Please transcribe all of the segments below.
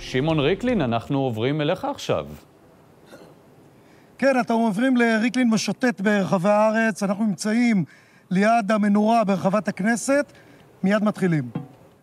שמעון ריקלין, אנחנו עוברים אליך עכשיו. כן, אתם עוברים לריקלין משוטט ברחבי הארץ. אנחנו נמצאים ליד המנורה ברחבת הכנסת. מיד מתחילים.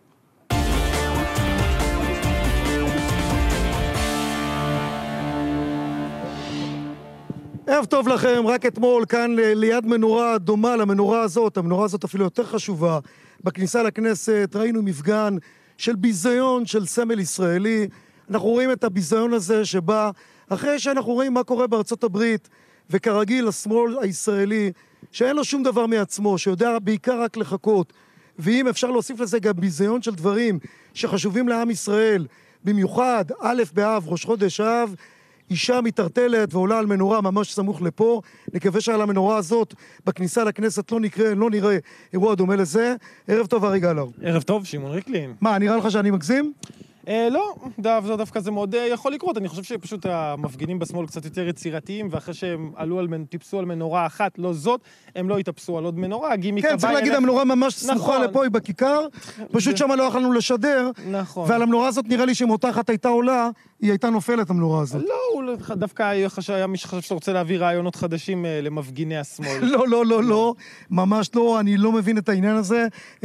ערב טוב לכם, רק אתמול כאן ליד מנורה דומה למנורה הזאת, המנורה הזאת אפילו יותר חשובה, בכניסה לכנסת ראינו מפגן של ביזיון של סמל ישראלי. אנחנו רואים את הביזיון הזה שבא אחרי שאנחנו רואים מה קורה בארצות הברית, וכרגיל השמאל הישראלי שאין לו שום דבר מעצמו, שיודע בעיקר רק לחכות, ואם אפשר להוסיף לזה גם ביזיון של דברים שחשובים לעם ישראל, במיוחד א' באב, ראש חודש אב, אישה מתערטלת ועולה על מנורה ממש סמוך לפה. נקווה שעל המנורה הזאת בכניסה לכנסת לא נראה אירוע דומה לזה. ערב טוב ארי גלאור. ערב טוב, שמעון ריקלין. מה, נראה לך שאני מגזים? לא, דווקא זה מאוד יכול לקרות. אני חושב שפשוט המפגינים בשמאל קצת יותר יצירתיים, ואחרי שהם טיפסו על מנורה אחת, לא זאת, הם לא יתאפסו על עוד מנורה. כן, צריך להגיד, המנורה ממש סמוכה לפה, היא בכיכר, פשוט שם לא יכולנו לשדר, ועל המנורה הזאת נראה לי שמאותה אחת הייתה עולה, היא הייתה נופלת, המנורה הזאת. לא, דווקא היה מי שחשב שאתה רוצה להביא רעיונות חדשים למפגיני השמאל. לא, ממש לא, אני לא מבין את העניין הזה.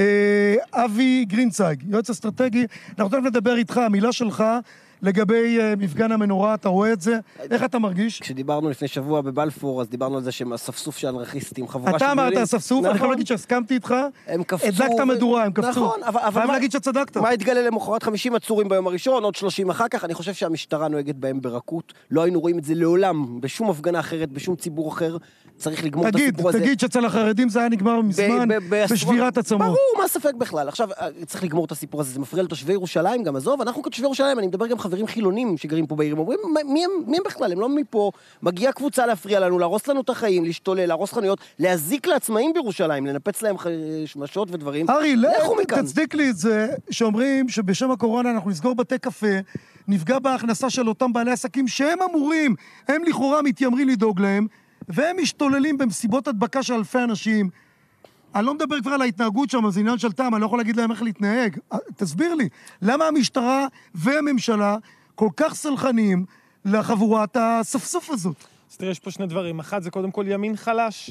אבי גרינצייג, יועץ אסטרטגי, אנחנו תכף נדבר איתך, המילה שלך לגבי מפגן המנורה, אתה רואה את זה? איך אתה מרגיש? כשדיברנו לפני שבוע בבלפור, אז דיברנו על זה שהם אספסוף של אנרכיסטים, חבורה אתה אמרת אספסוף, אני יכול להגיד שהסכמתי איתך, הדלקת מדורה, הם קפצו. נכון, אבל חייב להגיד שצדקת. מה התגלה למחרת? 50 עצורים ביום הראשון, עוד 30 אחר כך. אני חושב שהמשטרה נוהגת בהם ברכות. לא היינו רואים את זה לעולם, בשום הפגנה אחרת, בשום ציבור אחר. צריך לגמור את הסיפור הזה. תגיד שאצל החרדים זה היה נגמר מזמן, בשבירת עצמות. ברור, מה ספק בכלל. עכשיו, צריך לגמור את הסיפור הזה. זה מפריע לתושבי ירושלים, גם עזוב. אנחנו כתושבי ירושלים, אני מדבר גם חברים חילונים שגרים פה בעיר, אומרים, מי הם בכלל? הם לא מפה. מגיעה קבוצה להפריע לנו, להרוס לנו את החיים, להשתולל, להרוס חנויות, להזיק לעצמאים בירושלים, לנפץ להם שמשות ודברים. ארי, תצדיק לי את זה שאומרים שבשם הקורונה אנחנו נסגור בתי קפה, נפגע בהכנסה של אותם בעלי עסקים שהם אמורים, הם לכאורה מתיימרים לדאוג להם, והם משתוללים במסיבות הדבקה של אלפי אנשים. אני לא מדבר כבר על ההתנהגות שם, זה עניין של טעם, אני לא יכול להגיד להם איך להתנהג. תסביר לי, למה המשטרה והממשלה כל כך סלחניים לחבורת הספסוף הזאת? אז תראה, יש פה שני דברים. אחד, זה קודם כל ימין חלש.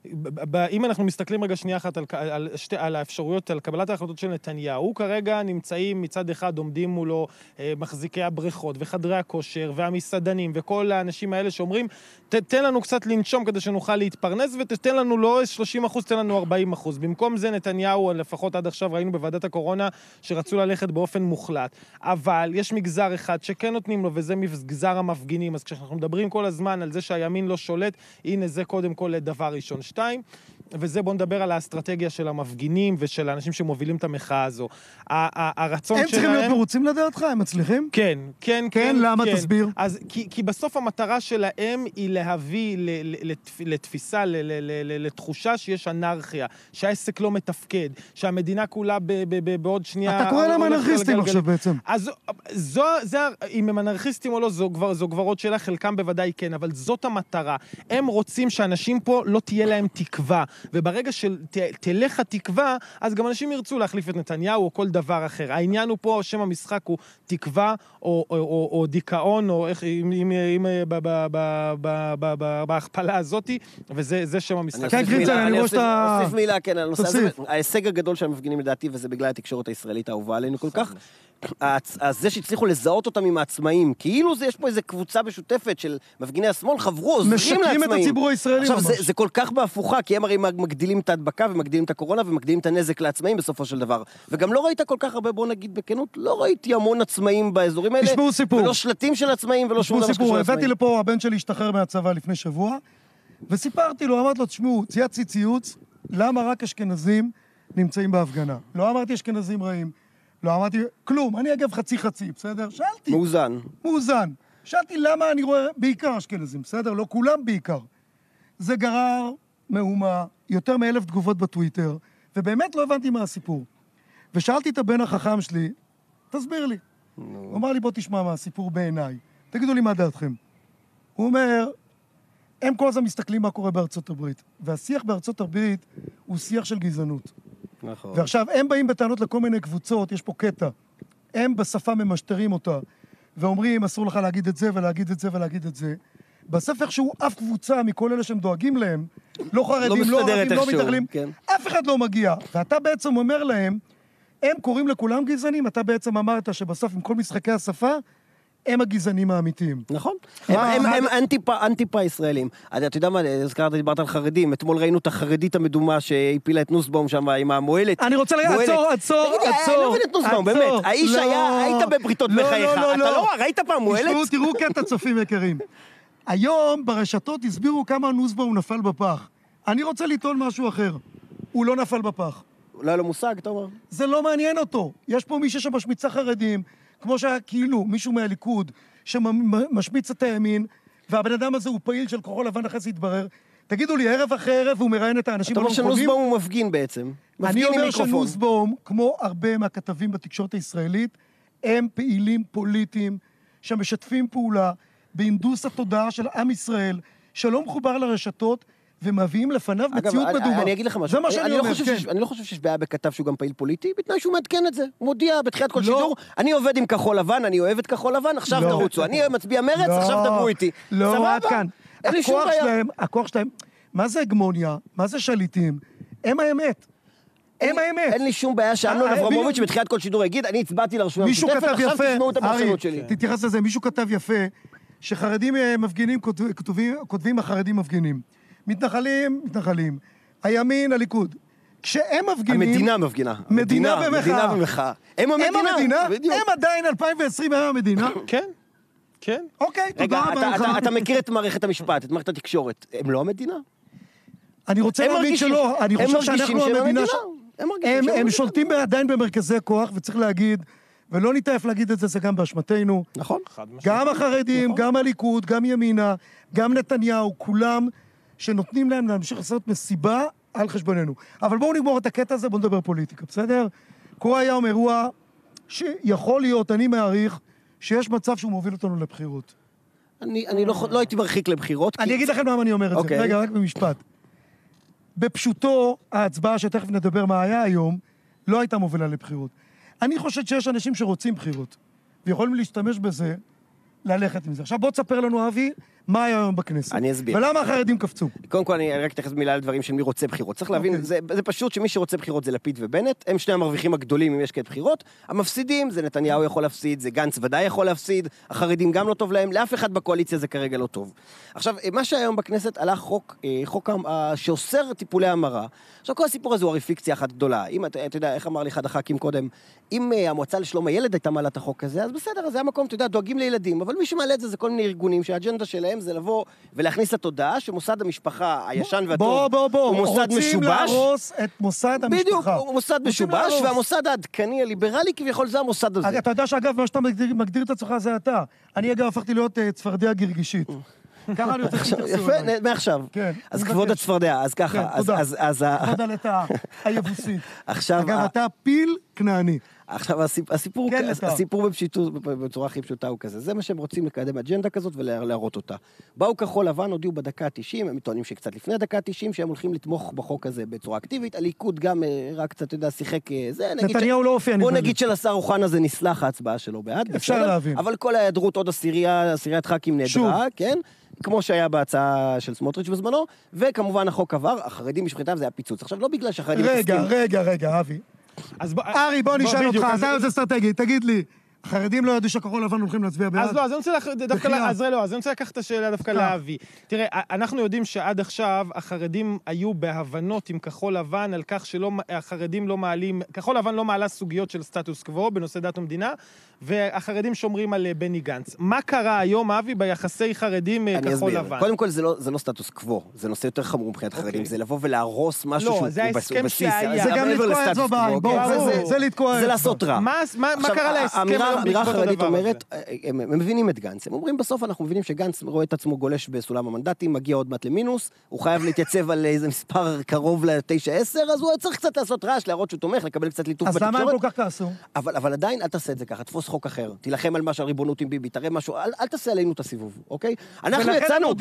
אם אנחנו מסתכלים רגע שנייה אחת על האפשרויות, על קבלת ההחלטות של נתניהו, כרגע נמצאים מצד אחד, עומדים מולו מחזיקי הבריכות וחדרי הכושר והמסעדנים וכל האנשים האלה שאומרים, תן לנו קצת לנשום כדי שנוכל להתפרנס, ותתן לנו לא 30%, תן לנו 40%. במקום זה נתניהו, לפחות עד עכשיו ראינו בוועדת הקורונה, שרצו ללכת באופן מוחלט. אבל יש מגזר אחד שכן נותנים לו, וזה מגזר המפגינים. אז כשאנחנו מדברים כל הזמן על זה שהימין לא שולט, הנה זה קודם כל דבר ראשון. 2, וזה בוא נדבר על האסטרטגיה של המפגינים ושל האנשים שמובילים את המחאה הזו. הרצון שלהם... הם צריכים להיות מרוצים לדעתך, הם מצליחים? כן. למה תסביר? אז כי בסוף המטרה שלהם היא להביא לתפיסה, לתחושה שיש אנרכיה, שהעסק לא מתפקד, שהמדינה כולה בעוד שנייה... אתה קורא להם אנרכיסטים עכשיו בעצם. אז אם הם אנרכיסטים או לא, זו כבר עוד שאלה, חלקם בוודאי כן, אבל זאת המטרה. הם רוצים שאנשים פה לא תהיה להם תקווה, וברגע שתלך התקווה, אז גם אנשים ירצו להחליף את נתניהו או כל דבר אחר. העניין הוא פה, שם המשחק הוא תקווה או דיכאון, או איך, אם בהכפלה הזאת, וזה שם המשחק. כן, גרינצייג, אני רואה שאתה... אוסיף מילה, כן, על הנושא הזה. ההישג הגדול של המפגינים לדעתי, וזה בגלל התקשורת הישראלית האהובה עלינו כל כך, אז זה שהצליחו לזהות אותם עם העצמאים, כאילו יש פה איזו קבוצה משותפת של מפגיני השמאל, חברו, עוזרים לעצמאים. משקרים את הציבור הישראלי ממש. עכשיו, זה כל כך בהפוכה, כי הם הרי מגדילים את ההדבקה ומגדילים את הקורונה ומגדילים את הנזק לעצמאים בסופו של דבר. וגם לא ראית כל כך הרבה, בוא נגיד בכנות, לא ראיתי המון עצמאים באזורים האלה. תשמעו סיפור. ולא שלטים של עצמאים ולא שום דבר שקשור לעצמאים. הבאתי לפה, הבן שלי השתחרר מהצבא לפני שבוע, וסיפרתי לו, אמרתי לו, תשמעו, צייצתי ציוץ, למה רק אשכנזים נמצאים בהפגנה? לא אמרתי אשכנזים רעים. לא אמרתי, כלום, אני אגב חצי, בסדר? שאלתי. מאוזן. שאלתי למה אני רואה בעיקר אשכנזים, בסדר? לא כולם בעיקר. זה גרר מהומה, יותר מ1,000 תגובות בטוויטר, ובאמת לא הבנתי מה הסיפור. ושאלתי את הבן החכם שלי, תסביר לי. הוא אמר לי, בוא תשמע מה הסיפור בעיניי. תגידו לי מה דעתכם. הוא אומר, הם כל הזמן מסתכלים מה קורה בארצות הברית, והשיח בארצות הברית הוא שיח של גזענות. נכון. ועכשיו, הם באים בטענות לכל מיני קבוצות, יש פה קטע. הם בשפה ממשטרים אותה. ואומרים, אסור לך להגיד את זה ולהגיד את זה ולהגיד את זה, בסוף איכשהו אף קבוצה מכל אלה שהם דואגים להם, לא חרדים, לא ערבים, לא מתנחלים, אף אחד לא מגיע. ואתה בעצם אומר להם, הם קוראים לכולם גזענים, אתה בעצם אמרת שבסוף עם כל משחקי השפה, הם הגזענים האמיתיים. נכון. הם אנטיפה ישראלים. אתה יודע מה, הזכרת, דיברת על חרדים, אתמול ראינו את החרדית המדומה שהפילה את נוסבאום שם עם המועלת. אני רוצה להגיד, עצור. אני לא מבין את נוסבאום, באמת. האיש היית בבריתות בחייך. אתה לא ראית פעם מועלת? תראו קטע צופים יקרים. היום ברשתות הסבירו כמה נוסבאום נפל בפח. אני רוצה לטעון משהו אחר. הוא לא נפל בפח. לא היה לו מושג, אתה אומר? זה לא מעניין אותו. יש פה מישהו שמשמיצה חרדים, כמו שהיה כאילו מישהו מהליכוד שמשמיץ את הימין, והבן אדם הזה הוא פעיל של כחול לבן אחרי זה יתברר. תגידו לי, ערב אחרי ערב הוא מראיין את האנשים הלא נכונים? אתה אומר שנוסבאום הוא מפגין בעצם. אני אומר שנוסבאום, כמו הרבה מהכתבים בתקשורת הישראלית, הם פעילים פוליטיים שמשתפים פעולה בהנדוס התודעה של עם ישראל, שלא מחובר לרשתות, ומביאים לפניו מציאות מדומה. אני אגיד לך משהו. זה מה שאני אומר, כן. אני לא חושב שיש בעיה בכתב שהוא גם פעיל פוליטי, בתנאי שהוא מעדכן את זה. הוא מודיע בתחילת כל שידור, אני עובד עם כחול לבן, אני אוהב את כחול לבן, עכשיו תרוצו. אני מצביע מרץ, עכשיו דברו איתי. לא, עד כאן. הכוח שלהם, מה זה הגמוניה? מה זה שליטים? הם האמת. הם האמת. אין לי שום בעיה שאמנון אברמוביץ' בתחילת כל שידור יגיד, אני הצבעתי לרשימה המשותפת, עכשיו תשמעו את הפרשנות שלי. תתייחס לזה, מישהו כתב יפה, שחרדים מפגינים, כותבים החרדים מפגינים. מתנחלים. הימין, הליכוד. כשהם מפגינים... המדינה מפגינה. מדינה במחאה. הם המדינה? הם עדיין 2020 הם המדינה? כן. כן. אוקיי, תודה רבה לך. אתה מכיר את מערכת המשפט, את מערכת התקשורת. הם לא המדינה? אני רוצה להאמין שלא. אני חושב שאנחנו המדינה... הם שולטים עדיין במרכזי כוח, וצריך להגיד, ולא ניתף להגיד את זה, זה גם באשמתנו. נכון. גם החרדים, גם הליכוד, גם ימינה, גם נתניהו, כולם שנותנים להם להמשיך לעשות מסיבה על חשבוננו. אבל בואו נגמור את הקטע הזה, בואו נדבר פוליטיקה, בסדר? קורה היום אירוע שיכול להיות, אני מעריך, שיש מצב שהוא מוביל אותנו לבחירות. אני לא הייתי מרחיק לבחירות. אני אגיד לכם למה אני אומר את זה. רגע, רק במשפט. בפשוטו, ההצבעה שתכף נדבר מה היה היום, לא הייתה מובילה לבחירות. אני חושב שיש אנשים שרוצים בחירות, ויכולים להשתמש בזה, ללכת עם זה. עכשיו בוא תספר לנו, אבי, מה היה היום בכנסת. אני אסביר. ולמה החרדים קפצו? קודם כל, אני רק תכף מילה על דברים של מי רוצה בחירות. צריך להבין, זה פשוט שמי שרוצה בחירות זה לפיד ובנט, הם שני המרוויחים הגדולים אם יש כעת בחירות, המפסידים זה נתניהו יכול להפסיד, זה גנץ ודאי יכול להפסיד, החרדים גם לא טוב להם, לאף אחד בקואליציה זה כרגע לא טוב. עכשיו, מה שהיום בכנסת עלה חוק שאוסר טיפולי המרה. עכשיו, כל הסיפור הזה הוא הרי פיקציה אחת גדולה. אם אתה יודע, איך אמר לי אחד הח"כים קודם, אם המועצה לשלום הילד הייתה מעלה את החוק הזה, אז בסדר, אז זה המקום, אתה יודע, דואגים לילדים, אבל מי שמעלה את זה כל מיני ארגונים שהאג'נדה שלהם זה לבוא ולהכניס לתודעה שמוסד המשפחה הישן והטוב הוא מוסד משובש. רוצים להרוס את מוסד המשפחה. בדיוק, הוא מוסד משובש, והמוסד העדכני הליברלי כביכול זה המוסד הזה. אתה יודע שאגב, מה שאתה מגדיר את עצמך זה אתה. אני אגב הפכתי להיות צפרדע גרגשית. ככה אני רוצה שתתייחסו. יפה, מעכשיו. אז כבוד הצפרדע, אז ככה. כבוד הלטה היבוסית. אגב, אתה פיל כנעני. עכשיו, הסיפור בפשיטות, בצורה הכי פשוטה הוא כזה. זה מה שהם רוצים לקדם אג'נדה כזאת ולהראות אותה. באו כחול לבן, הודיעו בדקה ה-90, הם טוענים שקצת לפני הדקה ה-90, שהם הולכים לתמוך בחוק הזה בצורה אקטיבית. הליכוד גם רק קצת, אתה יודע, שיחק זה. נתניהו לא אופיע. בוא נגיד שלשר אוחנה זה נסלח ההצבעה שלו בעד. אפשר להבין. אבל כל ההיעדרות עוד עשיריית ח"כים נהדרה, כן? כמו שהיה בהצעה של סמוטריץ' בזמנו, וכמובן החוק עבר, החרדים משפחתם זה היה פיצוץ. עכשיו, לא בגלל שהחרדים רגע, אבי. ארי, בוא נשאל אותך, אתה יוצא אסטרטגי, תגיד לי, החרדים לא ידעו שכחול לבן הולכים להצביע בעד? אז לא, אז אני רוצה לקחת את השאלה דווקא לאבי. תראה, אנחנו יודעים שעד עכשיו החרדים היו בהבנות עם כחול לבן על כך שהחרדים לא מעלים, כחול לבן לא מעלה סוגיות של סטטוס קוו בנושא דת ומדינה, והחרדים שומרים על בני גנץ. מה קרה היום, אבי, ביחסי חרדים כחול לבן? קודם כל זה לא סטטוס קוו, זה נושא יותר חמור מבחינת חרדים, זה לבוא ולהרוס משהו שהוא בסיס. זה גם לתקוע את זו בעין, זה לתקוע את זה לעשות רע. מה קרה להסכם? האמירה החרדית אומרת, הם מבינים את גנץ, הם אומרים בסוף אנחנו מבינים שגנץ רואה את עצמו גולש בסולם המנדטים, מגיע עוד מעט למינוס, הוא חייב להתייצב על איזה מספר קרוב ל-9-10, אז הוא צריך קצת לעשות רעש, להראות שהוא תומך, לקבל קצת ליטוף בתקשורת. אז למה הם כל כך כעסו? אבל עדיין אל תעשה את זה ככה, תפוס חוק אחר, תילחם על משהו, ריבונות עם ביבי, תראה משהו, אל תעשה עלינו את הסיבוב, אוקיי? אנחנו יצאנו,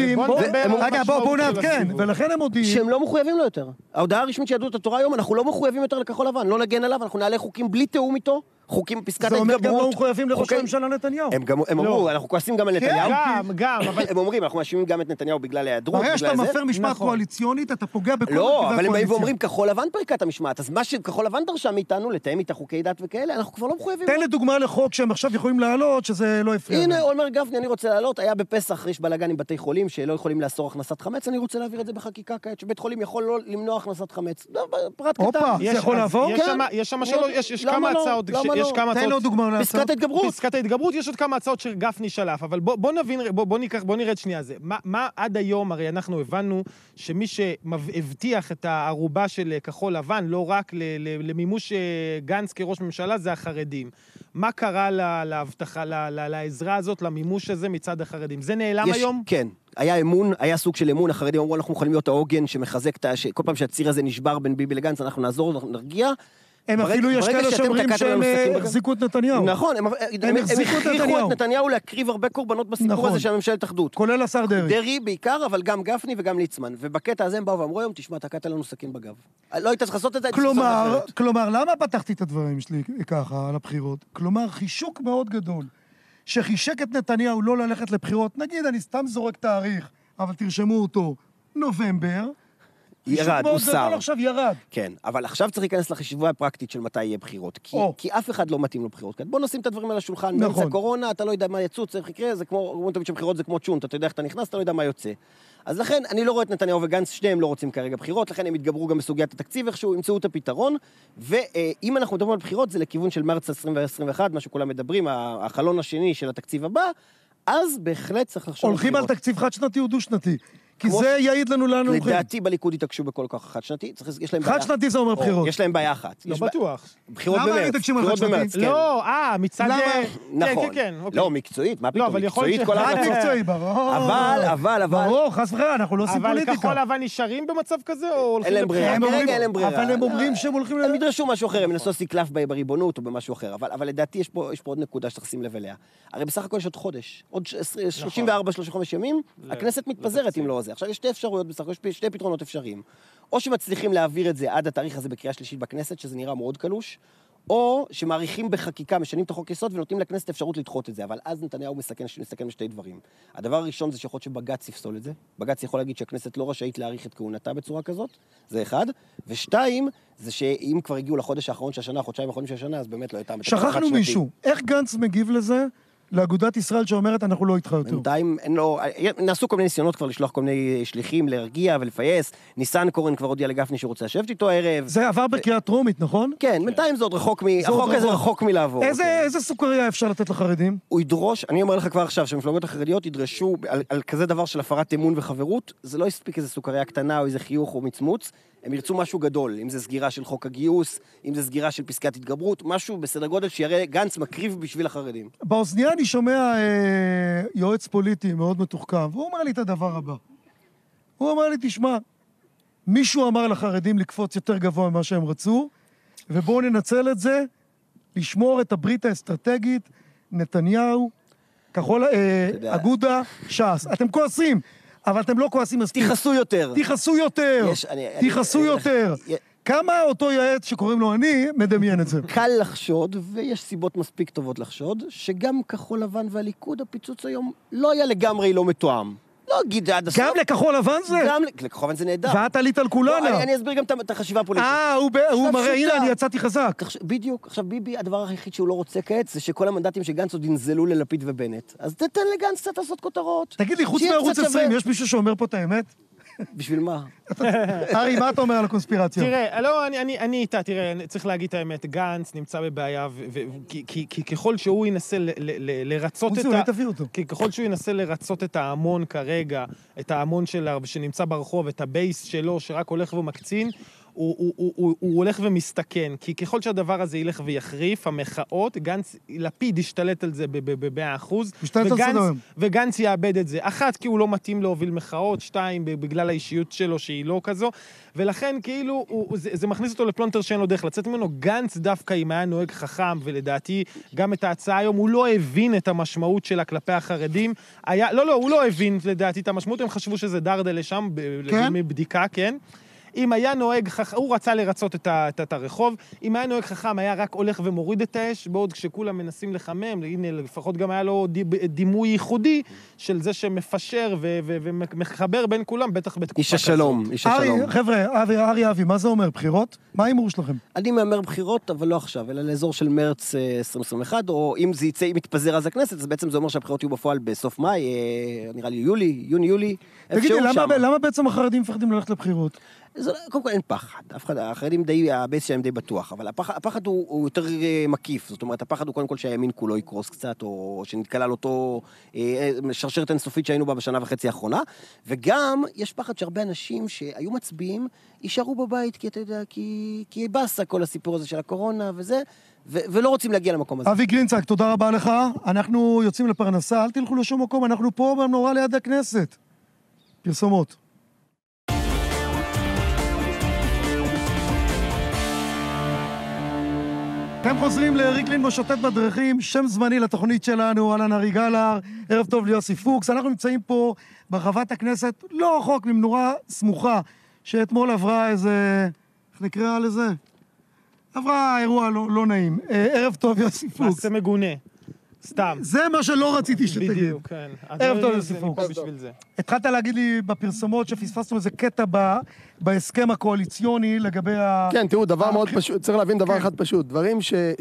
בואו נעדכן, ולכן הם מודיעים שהם לא מחויבים לו יותר. ההודעה הרשמית של יהדות התורה היום, אנחנו לא מחויבים יותר לכחול לבן, לא נגן עליו, אנחנו נעלה חוקים בלי תיאום איתו, חוקים פסקת זה אומר ההתגברות. גם לא מחויבים לראש הממשלה נתניהו. הם אמרו, אנחנו כועסים גם על נתניהו. גם, אבל... הם אומרים, אנחנו מאשימים גם את נתניהו בגלל ההיעדרות, ברגע שאתה מפר משמעת קואליציונית, אתה פוגע בכל לא, אבל הם באים ואומרים, כחול לבן פרקה את המשמעת, אז מה שכחול לבן דרשה מאיתנו, לתאם איתה חוקי דת וכאלה, אנחנו כבר לא מחויבים. תן לדוגמה לחוק שהם עכשיו יכולים לעלות, שזה לא יפריע. הנה, אומר גפני, אני רוצה לעלות, היה בפסח, יש בלגן עם בתי חולים שלא יכולים לאסור הכנסת חמץ, אני רוצה להעביר את זה בחקיקה כעת, שבית חולים יכול לא למנוע הכנסת חמץ. פרט קטן. הופה, זה יכול לעבור? יש שם שלוש, יש כמה הצעות. תן לו דוגמה פסקת ההתגברות. פסקת ההתגברות, יש עוד כמה הצעות שגפני שלף, אבל בוא נבין, בוא נראה את שנייה זה. מה עד היום, הרי אנחנו הבנו שמי שהבטיח את הערובה של כחול לבן, לא רק למימוש גנץ כראש ממשלה, זה החרדים. מה קרה להבטחה, לעזרה הזאת, למימוש הזה מצד החרדים? זה נעלם היום? כן. היה אמון, היה סוג של אמון, החרדים אמרו, אנחנו יכולים להיות העוגן שמחזק, כל פעם שהציר הזה נשבר בין ביבי לגנץ, אנחנו נעזור, אנחנו נרגיע. הם אפילו יש כאלה שאומרים שהם החזיקו את נתניהו. נכון, הם הכריחו את נתניהו להקריב הרבה קורבנות בסיפור הזה של הממשלת אחדות. כולל השר דרעי. דרעי בעיקר, אבל גם גפני וגם ליצמן. ובקטע הזה הם באו ואמרו היום, תשמע, תקעת לנו סכין בגב. לא היית צריך לעשות את זה, כלומר, למה פתחתי את הדברים שלי ככה על הבחירות? כלומר, חישוק מאוד גדול, שחישק את נתניהו לא ללכת לבחירות, נגיד, אני סתם זורק תאריך, אבל תרשמו אותו, נובמבר, ירד, הוא שר. עכשיו ירד. כן, אבל עכשיו צריך להיכנס לחשיבה הפרקטית של מתי יהיה בחירות. כי אף אחד לא מתאים לבחירות. בוא נשים את הדברים על השולחן. באמצע קורונה, אתה לא יודע מה יצוץ, איך יקרה, זה כמו, אומרים תמיד שבחירות זה כמו צ'ונט, אתה יודע איך אתה נכנס, אתה לא יודע מה יוצא. אז לכן, אני לא רואה את נתניהו וגנץ, שניהם לא רוצים כרגע בחירות, לכן הם יתגברו גם בסוגיית התקציב איכשהו, ימצאו את הפתרון, ואם אנחנו מדברים על בחירות, זה לכיוון של מרץ 2021, מה שכולם מדברים, החלון השני של התקציב הבא, אז בהחלט צריך לחשוב הולכים על תקציב חד-שנתי או דו-שנתי. כי זה יעיד לנו לאן הולכים. לדעתי בליכוד יתעקשו בכל כך חד-שנתי. חד-שנתי זה אומר בחירות. יש להם בעיה אחת. לא בטוח. בחירות במרץ. למה מתעקשים על חד-שנתי? לא, מצד... נכון. לא, מקצועית, מה פתאום? מקצועית כל הרצון. מקצועי, ברור. אבל... ברור, חס וחלילה, אנחנו לא עושים פוליטיקה. אבל כחול לבן נשארים במצב כזה, או הולכים לבחירה? כרגע אין להם ברירה. אבל הם אומרים שהם הולכים... הם ידרשו משהו אחר, הם נסו סיקלף בריבונות או במשהו אחר. אבל לדעתי יש פה עוד נקודה שצריך לשים לב אליה. הרי בסך הכל יש עוד חודש. עוד 34-35 ימים, הכנסת מתפזרת אם לא זה. עכשיו יש שתי אפשרויות בסך הכל, יש שתי פתרונות אפשריים. או שמצליחים להעביר את זה עד התאריך הזה בקריאה שלישית בכנסת, שזה נראה מאוד קלוש, או שמעריכים בחקיקה, משנים את החוק יסוד ונותנים לכנסת אפשרות לדחות את זה, אבל אז נתניהו מסכן בשתי דברים. הדבר הראשון זה שיכול להיות שבג"ץ יפסול את זה. בג"ץ יכול להגיד שהכנסת לא רשאית להאריך את כהונתה בצורה כזאת, זה אחד. ושתיים, זה שאם כבר הגיעו לחודש האחרון של השנה, חודשיים האחרונים של השנה, אז באמת לא הייתה... שכחנו מישהו. איך גנץ מגיב לזה? לאגודת ישראל שאומרת, אנחנו לא איתך יותר. בינתיים, נעשו כל מיני ניסיונות כבר לשלוח כל מיני שליחים להרגיע ולפייס. ניסנקורן כבר הודיע לגפני שרוצה לשבת איתו הערב. זה עבר בקריאה טרומית, נכון? כן, בינתיים זה עוד רחוק החוק הזה רחוק מלעבור. איזה סוכריה אפשר לתת לחרדים? הוא ידרוש, אני אומר לך כבר עכשיו, שהמפלגות החרדיות ידרשו על כזה דבר של הפרת אמון וחברות, זה לא יספיק איזה סוכריה קטנה או איזה חיוך או מצמוץ, הם ירצו משהו גדול, אם זה סגירה של חוק הגיוס, אם זה סגירה של פסקת התגברות, משהו בסדר גודל שיראה גנץ מקריב בשביל החרדים. באוזניה אני שומע יועץ פוליטי מאוד מתוחכם, והוא אומר לי את הדבר הבא. הוא אומר לי, תשמע, מישהו אמר לחרדים לקפוץ יותר גבוה ממה שהם רצו, ובואו ננצל את זה, לשמור את הברית האסטרטגית, נתניהו, כחול, אגודה, ש"ס. אתם כועסים. אבל אתם לא כועסים מספיק. תיחסו יותר. תיחסו יותר. תיחסו יותר. כמה אותו יעץ שקוראים לו אני, מדמיין את זה. קל לחשוד, ויש סיבות מספיק טובות לחשוד, שגם כחול לבן והליכוד, הפיצוץ היום לא היה לגמרי לא מתואם. לא אגיד עד הסוף. גם לכחול לבן זה? גם לכחול לבן זה נהדר. ואת עלית על כולנה. אני אסביר גם את החשיבה הפוליטית. הוא מראה, הנה, אני יצאתי חזק. בדיוק. עכשיו, ביבי, הדבר היחיד שהוא לא רוצה כעת, זה שכל המנדטים שגנץ עוד ינזלו ללפיד ובנט. אז תתן לגנץ קצת לעשות כותרות. תגיד לי, חוץ מערוץ 20, יש מישהו שאומר פה את האמת? בשביל מה? ארי, מה אתה אומר על הקונספירציה? תראה, לא, אני איתה, תראה, צריך להגיד את האמת, גנץ נמצא בבעיה, כי ככל שהוא ינסה לרצות את ככל שהוא ינסה לרצות את ההמון כרגע, את ההמון שנמצא ברחוב, את הבייס שלו, שרק הולך ומקצין, הוא הולך ומסתכן, כי ככל שהדבר הזה ילך ויחריף, המחאות, לפיד ישתלט על זה ב-100%, וגנץ יאבד את זה. אחת, כי הוא לא מתאים להוביל מחאות, שתיים, בגלל האישיות שלו שהיא לא כזו, ולכן כאילו, זה מכניס אותו לפלונטר שאין לו דרך לצאת ממנו. גנץ דווקא אם היה נוהג חכם, ולדעתי גם את ההצעה היום, הוא לא הבין את המשמעות שלה כלפי החרדים. הוא לא הבין לדעתי את המשמעות, הם חשבו שזה דרדל לשם, מבדיקה, כן? אם היה נוהג חכם, הוא רצה לרצות את הרחוב, אם היה נוהג חכם, היה רק הולך ומוריד את האש, בעוד כשכולם מנסים לחמם, הנה, לפחות גם היה לו דימוי ייחודי של זה שמפשר ומחבר בין כולם, בטח בתקופה כזאת. איש השלום, איש השלום. חבר'ה, אבי, מה זה אומר? בחירות? מה האימור שלכם? אני מאמר בחירות, אבל לא עכשיו, אלא לאזור של מרץ 2021, או אם זה יצא, אם יתפזר אז הכנסת, אז בעצם זה אומר שהבחירות יהיו בפועל בסוף מאי, נראה לי יוני-יולי. תגידי, למה בעצם החרדים מפחדים ללכת לבחירות? קודם כל אין פחד, החרדים די, הבייס שלהם די בטוח, אבל הפחד הוא יותר מקיף, זאת אומרת, הפחד הוא קודם כל שהימין כולו יקרוס קצת, או שנתקלה על אותו שרשרת אינסופית שהיינו בה בשנה וחצי האחרונה, וגם יש פחד שהרבה אנשים שהיו מצביעים, יישארו בבית, כי אתה יודע, כי בסה כל הסיפור הזה של הקורונה וזה, ולא רוצים להגיע למקום הזה. אבי גרינצק, תודה רבה לך, אנחנו יוצאים לפרנסה, אל תלכו לשום מקום, אנחנו פה במנורה ליד הכנסת. פרסומות. אתם חוזרים לריקלין משוטט בדרכים, שם זמני לתוכנית שלנו, אהלן ארי גלר, ערב טוב ליוסי פוקס. אנחנו נמצאים פה ברחבת הכנסת, לא רחוק ממנורה סמוכה, שאתמול עברה איזה, איך נקרא לזה? עברה אירוע לא נעים. ערב טוב יוסי פוקס. מעשה מגונה. סתם. זה מה שלא רציתי שתגיד. בדיוק, כן. ערב טוב יוסי פוקס. התחלת להגיד לי בפרסומות שפספסנו איזה קטע בהסכם הקואליציוני לגבי כן, תראו, דבר מאוד פשוט, צריך להבין דבר אחד פשוט. דברים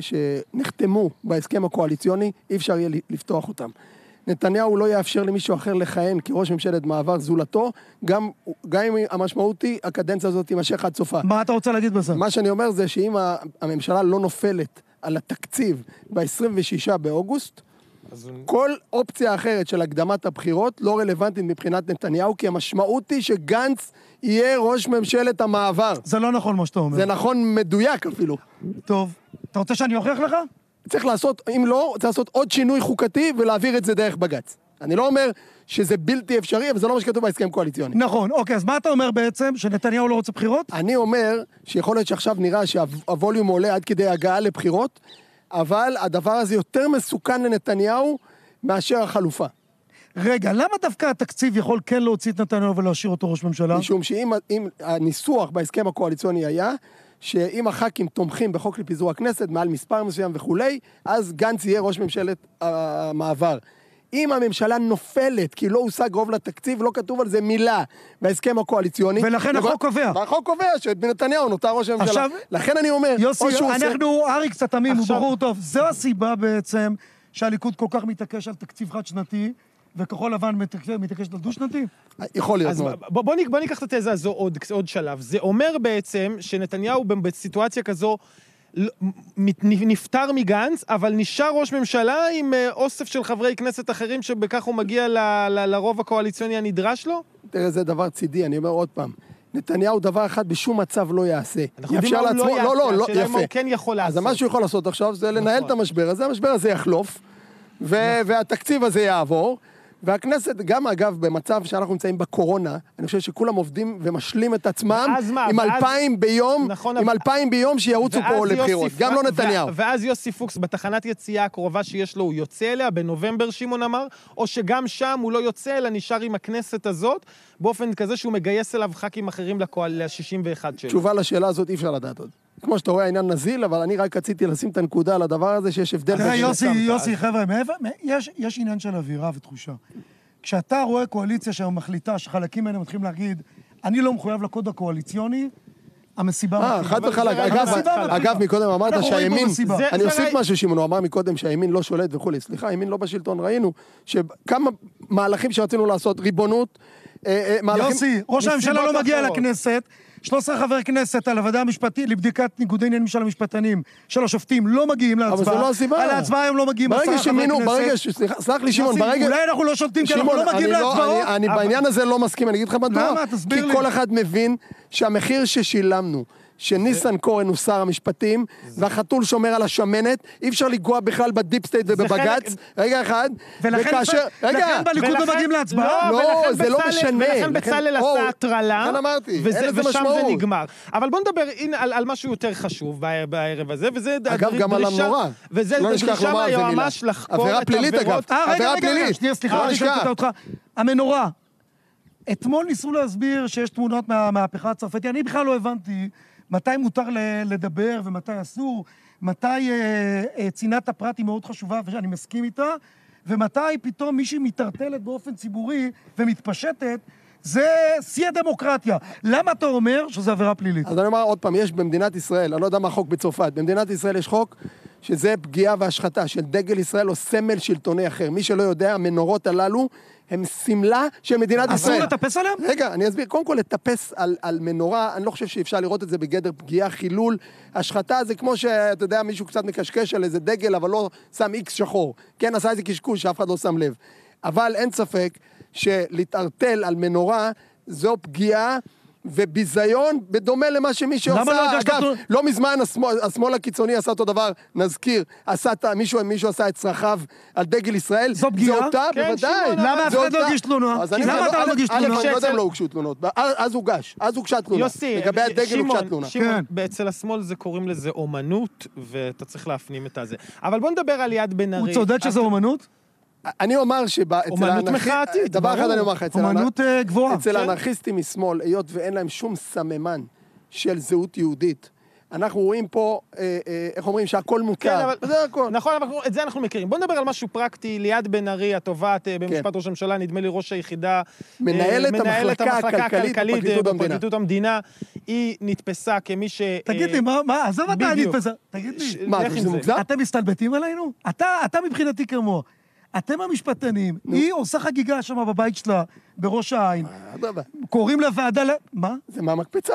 שנחתמו בהסכם הקואליציוני, אי אפשר יהיה לפתוח אותם. נתניהו לא יאפשר למישהו אחר לכהן כראש ממשלת מעבר זולתו, גם אם המשמעות היא, הקדנציה הזאת תימשך עד סופה. מה אתה רוצה להגיד בזה? מה שאני אומר זה שאם הממשלה לא נופלת על התקציב ב-26 באוגוסט, כל אופציה אחרת של הקדמת הבחירות לא רלוונטית מבחינת נתניהו, כי המשמעות היא שגנץ יהיה ראש ממשלת המעבר. זה לא נכון מה שאתה אומר. זה נכון מדויק אפילו. טוב, אתה רוצה שאני אוכיח לך? צריך לעשות, אם לא, צריך לעשות עוד שינוי חוקתי ולהעביר את זה דרך בג"ץ. אני לא אומר שזה בלתי אפשרי, אבל זה לא מה שכתוב בהסכם קואליציוני. נכון, אוקיי, אז מה אתה אומר בעצם? שנתניהו לא רוצה בחירות? אני אומר שיכול להיות שעכשיו נראה שהווליום עולה עד כדי הגעה לבחירות, אבל הדבר הזה יותר מסוכן לנתניהו מאשר החלופה. רגע, למה דווקא התקציב יכול כן להוציא את נתניהו ולהשאיר אותו ראש ממשלה? משום שאם הניסוח בהסכם הקואליציוני היה, שאם הח"כים תומכים בחוק לפיזור הכנסת, מעל מספר מסוים וכולי, אז גנץ יהיה ראש ממשלת המעבר. אם הממשלה נופלת, כי לא הושג רוב לתקציב, לא כתוב על זה מילה בהסכם הקואליציוני. ולכן החוק קובע. והחוק קובע שנתניהו נותר ראש הממשלה. עכשיו, לכן אני אומר, יוסי, ארי קצת תמים, הוא בחור טוב. זו הסיבה בעצם שהליכוד כל כך מתעקש על תקציב חד שנתי, וכחול לבן מתעקש על דו שנתי? יכול להיות. אז בוא ניקח את התזה הזו עוד שלב. זה אומר בעצם שנתניהו בסיטואציה כזו נפטר מגנץ, אבל נשאר ראש ממשלה עם אוסף של חברי כנסת אחרים שבכך הוא מגיע לרוב הקואליציוני הנדרש לו? תראה, זה דבר צידי, אני אומר עוד פעם. נתניהו דבר אחד בשום מצב לא יעשה. אנחנו יודעים מה הוא לא יעשה, השאלה אם הוא כן יכול לעשות. אז מה שהוא יכול לעשות עכשיו זה לנהל את המשבר הזה, המשבר הזה יחלוף, והתקציב הזה יעבור, והכנסת, גם אגב, במצב שאנחנו נמצאים בקורונה, אני חושב שכולם עובדים ומשלים את עצמם עם 2,000 ביום, עם 2,000 ביום שירוצו פה לבחירות, גם לא נתניהו. ואז יוסי פוקס, בתחנת יציאה הקרובה שיש לו, הוא יוצא אליה, בנובמבר שמעון אמר, או שגם שם הוא לא יוצא, אלא נשאר עם הכנסת הזאת, באופן כזה שהוא מגייס אליו ח"כים אחרים ל-61 שלו. תשובה לשאלה הזאת אי אפשר לדעת עוד. כמו שאתה רואה, העניין נזיל, אבל אני רק רציתי לשים את הנקודה על הדבר הזה, שיש הבדל. יוסי, חבר'ה, יש עניין של אווירה ותחושה. כשאתה רואה קואליציה שמחליטה, שחלקים האלה מתחילים להגיד, אני לא מחויב לקוד הקואליציוני, המסיבה... חד וחלק. אגב, מקודם אמרת שהימין... אני אוסיף משהו, שמעון, הוא אמר מקודם שהימין לא שולט וכו'. סליחה, הימין לא בשלטון. ראינו שכמה מהלכים שרצינו לעשות, ריבונות... יוסי, ראש הממשלה לא מגיע לכנסת, 13 חבר כנסת על הוועדה המשפטית לבדיקת ניגודי עניינים של המשפטנים, של השופטים, לא מגיעים להצבעה. אבל זה לא הסיבה. על ההצבעה הם לא מגיעים 10 חברי כנסת. סלח לי, שמעון, אולי אנחנו לא שולטים כי אנחנו לא מגיעים להצבעות. אני בעניין הזה לא מסכים, אני אגיד לך מדוע. למה? תסביר לי. כי כל אחד מבין שהמחיר ששילמנו, שניסנקורן הוא שר המשפטים, והחתול שומר על השמנת, אי אפשר לגוע בכלל בדיפ סטייט ובבגץ. רגע אחד. ולכן בליכוד לא מגיעים להצבעה? לא, זה לא משנה. ולכן בצלאל עשה הטרלה, ושם זה נגמר. אבל בוא נדבר על משהו יותר חשוב בערב הזה, וזה... אגב, גם על המנורה. וזה דרישה מהיועמ"ש לחקור את העבירות. עבירה פלילית, אגב. רגע, סליחה, אני שואלת אותך. המנורה. אתמול ניסו להסביר שיש תמונות מהמהפכה הצרפתית. אני בכלל לא הבנתי מתי מותר לדבר ומתי אסור, מתי צנעת הפרט היא מאוד חשובה ואני מסכים איתה, ומתי פתאום מישהי מתערטלת באופן ציבורי ומתפשטת, זה שיא הדמוקרטיה. למה אתה אומר שזה עבירה פלילית? אז אני אומר עוד פעם, יש במדינת ישראל, אני לא יודע מה החוק בצרפת, במדינת ישראל יש חוק שזה פגיעה והשחתה של דגל ישראל או סמל שלטוני אחר. מי שלא יודע, המנורות הללו הם סמלה של מדינת ישראל. אסור לטפס עליהם? רגע, אני אסביר. קודם כל, לטפס על מנורה, אני לא חושב שאפשר לראות את זה בגדר פגיעה, חילול. השחתה זה כמו שאתה יודע, מישהו קצת מקשקש על איזה דגל, אבל לא שם איקס שחור. כן, עשה איזה קשקוש שאף אחד לא שם לב. אבל אין ספק שלהתערטל על מנורה זו פגיעה וביזיון בדומה למה שמי שעושה, אגב, לא מזמן השמאל הקיצוני עשה אותו דבר, נזכיר, מישהו עשה את צרכיו על דגל ישראל, זו פגיעה? זה אותה, בוודאי. למה אף אחד לא הגיש תלונה? למה אתה לא מגיש תלונה? אני לא יודע אם לא הוגשו תלונות, אז הוגשה תלונה. יוסי, לגבי הדגל הוגשה תלונה. שמעון, אצל השמאל זה קוראים לזה אומנות, ואתה צריך להפנים את הזה. אבל בוא נדבר על ליעד בן ארי. הוא צודק שזה אומנות? אני אומר אומנות מחאתית, דבר אחד אני אומר לך, אומנות גבוהה. אצל האנרכיסטים משמאל, היות ואין להם שום סממן של זהות יהודית, אנחנו רואים פה, איך אומרים, שהכל מותר. זה הכל. נכון, את זה אנחנו מכירים. בוא נדבר על משהו פרקטי. ליעד בן ארי, התובעת במשפט ראש הממשלה, נדמה לי ראש היחידה, מנהלת המחלקה הכלכלית בפרקליטות המדינה, היא נתפסה כמי ש... תגיד לי, מה, עזוב אתה נתפסה. תגיד לי. מה, זה מוגזם? אתם מסתלבטים עלינו? אתה מבחינתי כמו. אתם המשפטנים, היא עושה חגיגה שם בבית שלה, בראש העין. קוראים לוועדה מה? זה מהמקפצה,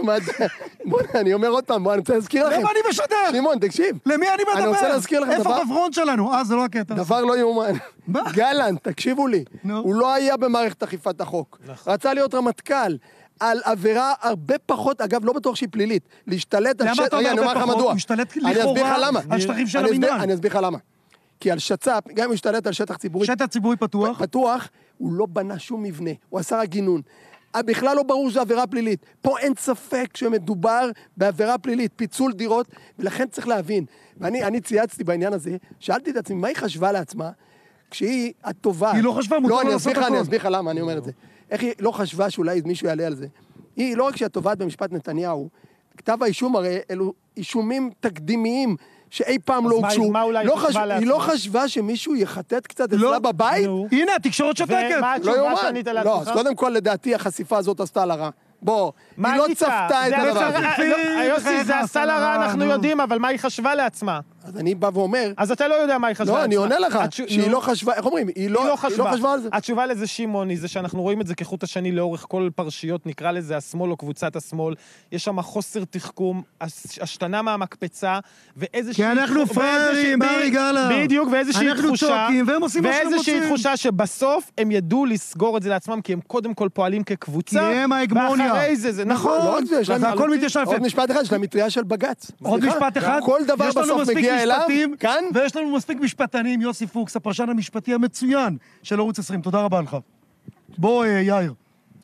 אני אומר עוד פעם, אני רוצה להזכיר לכם. למה אני משדר? שמעון, תקשיב. למי אני מדבר? אני רוצה להזכיר לכם דבר. איפה חברון שלנו? זה לא הקטע. דבר לא יאומן. מה? גלנט, תקשיבו לי. הוא לא היה במערכת אכיפת החוק. רצה להיות רמטכ"ל. על עבירה הרבה פחות, אגב, לא בטוח שהיא פלילית. להשתלט על למה אתה אומר הרבה פחות? הוא משתלט לכאורה על שטחים של המינהל. אני אסביר לך למה. כי על שצ"פ, גם אם הוא השתלט על שטח ציבורי... שטח ציבורי פתוח? פתוח, הוא לא בנה שום מבנה, הוא עשה רק גינון. בכלל לא ברור שזו עבירה פלילית. פה אין ספק שמדובר בעבירה פלילית, פיצול דירות, ולכן צריך להבין. ואני צייצתי בעניין הזה, שאלתי את עצמי, מה היא חשבה לעצמה, כשהיא הטובה... היא לא חשבה, מותר לה לעשות הכל. אני אסביר לך למה אני אומר את זה. איך היא לא חשבה שאולי מישהו יעלה על זה. היא לא רק שהטובעת במשפט נתניהו, כתב האישום הרי אלו אישומים תקדימיים, שאי פעם לא הוגשו, היא לא חשבה שמישהו יחטט קצת אצלה בבית? הנה, התקשורת שותקת. ומה התשובה שענית לעצמך? לא, אז קודם כל לדעתי החשיפה הזאת עשתה לה רע. בוא, היא לא צפתה את הדבר הזה. יוסי, זה עשה לה רע, אנחנו יודעים, אבל מה היא חשבה לעצמה? אז אני בא ואומר... אז אתה לא יודע מה היא חשבה לעצמה. לא, אני עונה לך, שהיא לא חשבה, איך אומרים? היא לא חשבה על זה. התשובה לזה, שמעון, היא זה שאנחנו רואים את זה כחוט השני לאורך כל פרשיות, נקרא לזה השמאל או קבוצת השמאל. יש שם חוסר תחכום, השתנה מהמקפצה, ואיזושהי... כי אנחנו פראיירים, ארי גלר. בדיוק, ואיזושהי תחושה... ואיזושהי תחושה שבסוף הם ידעו לסגור את זה לעצמם, כי הם קודם כל פועלים כקבוצה. כי הם ההגמוניה. ואחרי זה, נכון. לא רק זה, יש להם הכל מתיישב. עוד משפט אחד, יש להם מטריה של בג"ץ. עוד משפט אחד. כל דבר בסוף מגיע אליו, כאן. ויש לנו מספיק משפטנים, יוסי פוקס, הפרשן המשפטי המצוין של ערוץ 20. תודה רבה לך. בוא, יאיר.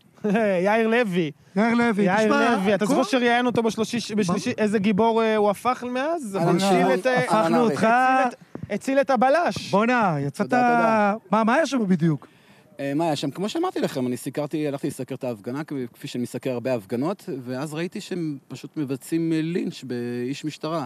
יאיר לוי. יאיר לוי. יאיר לוי, אתה זוכר שראיין אותו בשלישי, איזה גיבור הוא הפך מאז? הפכנו אותך. הציל את הבלש. בוא'נה, יצאת... מה היה שם בדיוק? מה היה שם? כמו שאמרתי לכם, הלכתי לסקר את ההפגנה, כפי שאני מסקר הרבה הפגנות, ואז ראיתי שהם פשוט מבצעים לינץ' באיש משטרה.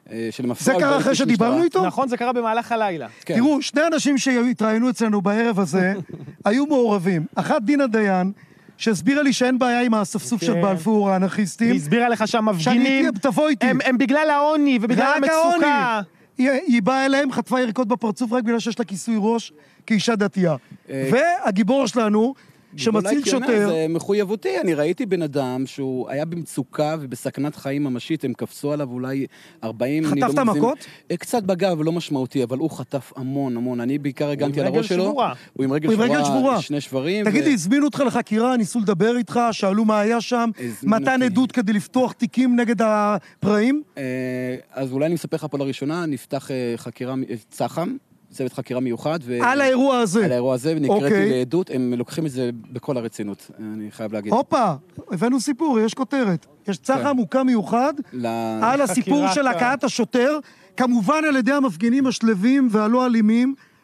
זה קרה אחרי שדיברנו איתו? נכון, זה קרה במהלך הלילה. תראו, שני אנשים שהתראיינו אצלנו בערב הזה, היו מעורבים. אחת דינה דיין, שהסבירה לי שאין בעיה עם הספסוף של בלפור, האנרכיסטים. היא הסבירה לך שהמפגינים, תבוא איתי. הם בגלל העוני ובגלל המצוקה. היא באה אליהם, חטפה ירקות בפרצוף רק בגלל שיש לה כיסוי ראש כאישה דתייה. והגיבור שלנו, שמציל שוטר... זה מחויבותי, אני ראיתי בן אדם שהוא היה במצוקה ובסכנת חיים ממשית, הם קפצו עליו אולי 40... חטפת מכות? קצת בגב, לא משמעותי, אבל הוא חטף המון. אני בעיקר הגנתי על הראש שלו. הוא עם רגל שבורה. שני שברים. תגידי, הזמינו אותך לחקירה, ניסו לדבר איתך, שאלו מה היה שם, מתן עדות כדי לפתוח תיקים נגד הפראים? אז אולי אני מספר לך פה לראשונה, נפתח חקירה צח"ם, צוות חקירה מיוחד. על האירוע הזה. על האירוע הזה, ונקראתי לעדות, הם לוקחים את זה בכל הרצינות, אני חייב להגיד. הופה, הבאנו סיפור, יש כותרת. יש צח"ם מוקם מיוחד על הסיפור של הכאת השוטר, כמובן על ידי המפגינים השלווים והלא אלימים,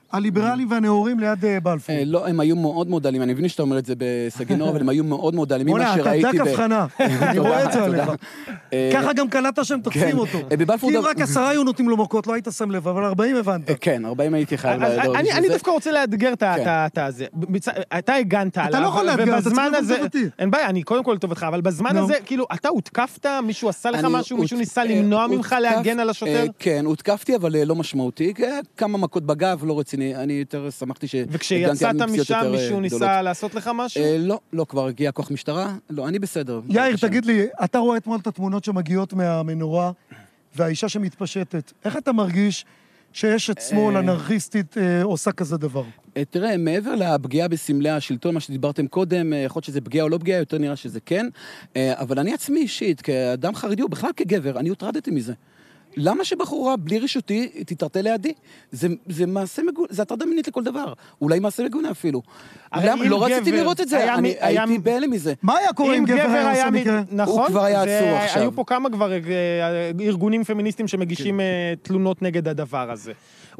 הליברלים והנאורים ליד בלפור. לא, הם היו מאוד מאוד אלים, אני מבין שאתה אומר את זה בסגינור, אבל הם היו מאוד מאוד אלים. בוא'נה, אתה דק הבחנה, אני רואה את זה עליך. ככה גם קלטת שהם תוקפים אותו. כי אם רק 10 היו נותנים לו מכות, לא היית שם לב, אבל 40 הבנת. כן, 40 הייתי חייב. אני דווקא רוצה לאתגר את הזה. אתה הגנת עליו. אתה לא יכול לאתגר, אתה צריך להיות לטובתי. אין בעיה, אני קודם כל לטובתך, אבל בזמן הזה, כאילו, אתה הותקפת, מישהו עשה לך משהו, מישהו ניסה למנוע ממך להגן על השוטר? כן, הותקפתי, אבל לא משמעותי. כמה מכות בגב, לא רציני. אני יותר שמחתי וכשיצאת משם, מישהו ניסה לעשות לך משהו? לא, כבר הגיע כוח משטרה. לא, אני בסדר. יאיר, תגיד לי, אתה רואה אתמול את התמונות שמגיעות מהמנורה, והאישה שמתפשטת. איך אתה מרגיש שיש את שמאל אנרכיסטית עושה כזה דבר? תראה, מעבר לפגיעה בסמלי השלטון, מה שדיברתם קודם, יכול להיות שזה פגיעה או לא פגיעה, יותר נראה שזה כן, אבל אני עצמי אישית, כאדם חרדי, או בכלל כגבר, אני הוטרדתי מזה. למה שבחורה בלי רשותי תתרתה לידי? זה מעשה מגונה, זה הטרדה מינית לכל דבר. אולי מעשה מגונה אפילו. לא רציתי לראות את זה, אני הייתי בהלם מזה. מה היה קורה אם גבר היה עושה מקרה? נכון, הוא כבר היה עצור עכשיו. היו פה כמה כבר ארגונים פמיניסטים שמגישים תלונות נגד הדבר הזה.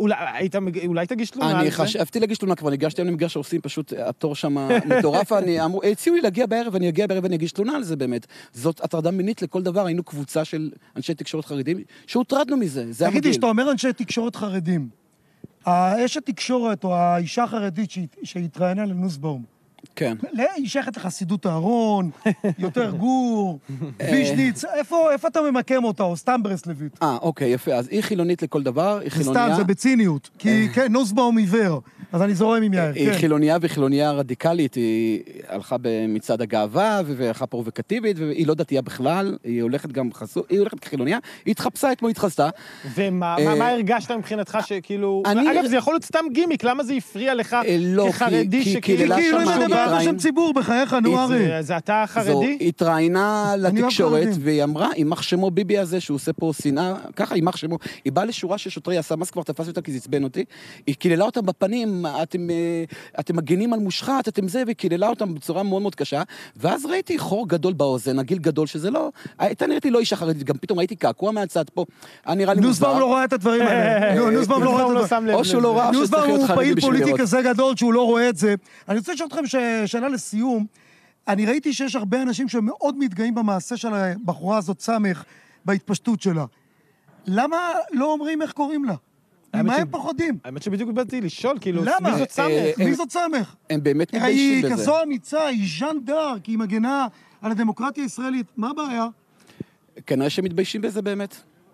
אולי תגיש תלונה על זה? אני חשבתי להגיש תלונה, כבר ניגשתי היום למגרש שעושים פשוט התור שם מטורף, הציעו לי להגיע בערב, אני אגיע בערב ואני אגיש תלונה על זה באמת. זאת הטרדה מינית לכל דבר, היינו קבוצה של אנשי תקשורת חרדים, שהוטרדנו מזה, זה המגעיל. תגידי, שאתה אומר אנשי תקשורת חרדים, האשת תקשורת או האישה החרדית שהתראיינה לנוסבאום, כן. היא שייכת לחסידות הארון, יותר גור, ויז'ניץ, איפה אתה ממקם אותה, או סתם ברסלבית? אוקיי, יפה, אז היא חילונית לכל דבר, היא חילוניה. סתם, זה בציניות, כי כן, נוסבאום עיוור, אז אני זורם עם יאיר, היא כן. חילוניה וחילוניה רדיקלית, היא הלכה במצעד הגאווה, והלכה פרובוקטיבית, והיא לא דתייה בכלל, היא הולכת גם היא הולכת כחילוניה, היא התחפשה אתמול, התחסתה. ומה הרגשת מבחינתך שכאילו... אגב, זה יכול להיות סתם גימיק, למה זה הפריע לך כחרדי שכאילו... כאילו היא מדברת בשם ציבור בחייך, נו ארי. זה אתה חרדי? היא התראיינה לתקשורת, והיא אמרה, יימח שמו ביבי הזה, שהוא עושה פה שנאה, ככה יימח שמו, היא באה לשורה של שוטרי הסמ"ס, כבר תפס אותה כי זה עצבן אותי, היא קיללה אותם בפנים, אתם מגנים על מושחת, אתם זה, וקיללה אותם בצורה מאוד מאוד קשה, ואז ראיתי חור גדול באוזן, הגיל גדול שזה לא, הייתה נראיתי לא אישה חרדית, גם פתאום ראיתי קעקוע מהצד פה, נראה לי מוזר. נוסבאום לא רואה את הדברים האלה. נוסבאום לא רואה את הדברים. או שהוא לא ראה שצריך להיות חרדי בשביל לראות. נוסבאום הוא פעיל כזה גדול שהוא לא רואה את זה. אני רוצה לשאול אתכם שאלה לסיום, אני ראיתי שיש הרבה אנשים שמאוד מתגאים במעשה של הבחורה הזאת סמך, בהתפשטות שלה. למה לא אומרים איך קוראים לה? מה הם פחודים? האמת שבדיוק באתי לשאול, כאילו, למה? מי זאת סמך? מי זאת סמך? הם באמת מתביישים בזה. היא כזו אמיצה, היא ז'אן דארק, היא מגנה על הדמוקרטיה הישראלית. מה הבעיה? כנראה שמתביישים בזה באמת.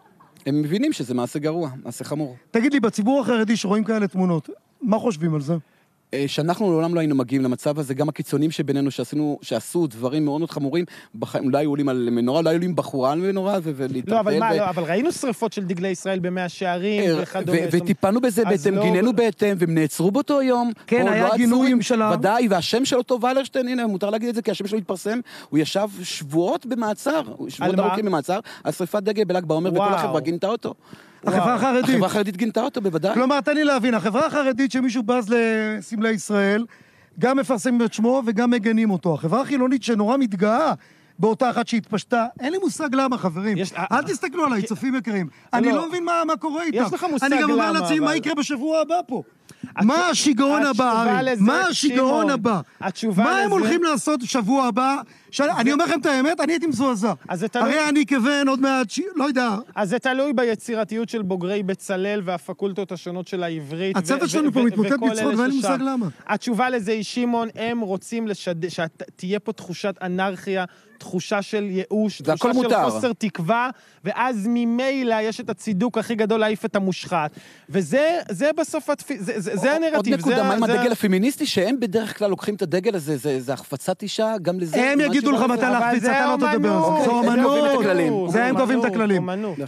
הם מבינים שזה מעשה גרוע, מעשה חמור. תגיד לי, בציבור החרדי שרואים כאלה תמונות, מה חושבים על זה? שאנחנו לעולם לא היינו מגיעים למצב הזה, גם הקיצונים שבינינו שעשו דברים מאוד מאוד חמורים, אולי היו עולים על מנורה, אולי היו עולים בחורה על מנורה ולהתרפל. לא, אבל מה, אבל ראינו שריפות של דגלי ישראל במאה שערים וכדומה. וטיפלנו בזה בהתאם, גינינו בהתאם, והם נעצרו באותו יום. כן, היה גינויים שלה. ודאי, והשם של אותו ולרשטיין, הנה, מותר להגיד את זה, כי השם שלו התפרסם, הוא ישב שבועות במעצר, שבועות ארוכים במעצר, על שריפת דגל בל"ג בעומר, וכל החברה גינתה אותו. החברה החרדית. החברה החרדית גינתה אותו, בוודאי. כלומר, תן לי להבין, החברה החרדית שמישהו בז לסמלי ישראל, גם מפרסמים את שמו וגם מגנים אותו. החברה החילונית שנורא מתגאה באותה אחת שהתפשטה, אין לי מושג למה, חברים. אל תסתכלו עליי, צופים יקרים. אני לא מבין מה קורה איתם. יש לך מושג למה. אני גם אומר לעצמי מה יקרה בשבוע הבא פה. מה השיגעון הבא, ארי? מה השיגעון הבא? מה הם הולכים לעשות בשבוע הבא? אני אומר לכם את האמת, אני הייתי מזועזע. הרי אני כיוון עוד מעט, לא יודע. אז זה תלוי ביצירתיות של בוגרי בצלאל והפקולטות השונות של העברית. הצוות שלנו פה מתמוטט בצחוק ואין לי מושג למה. התשובה לזה היא, שמעון, הם רוצים שתהיה פה תחושת אנרכיה, תחושה של ייאוש, תחושה של חוסר תקווה, ואז ממילא יש את הצידוק הכי גדול להעיף את המושחת. וזה בסוף, זה הנרטיב. עוד נקודה, מה עם הדגל הפמיניסטי, שהם בדרך כלל לוקחים את הדגל הזה, זה החפצת אישה, גם לזה. הם יגידו לך מתי להחפיץ, אתה לא תדבר על זה. זו אמנות. זה הם קובעים את הכללים.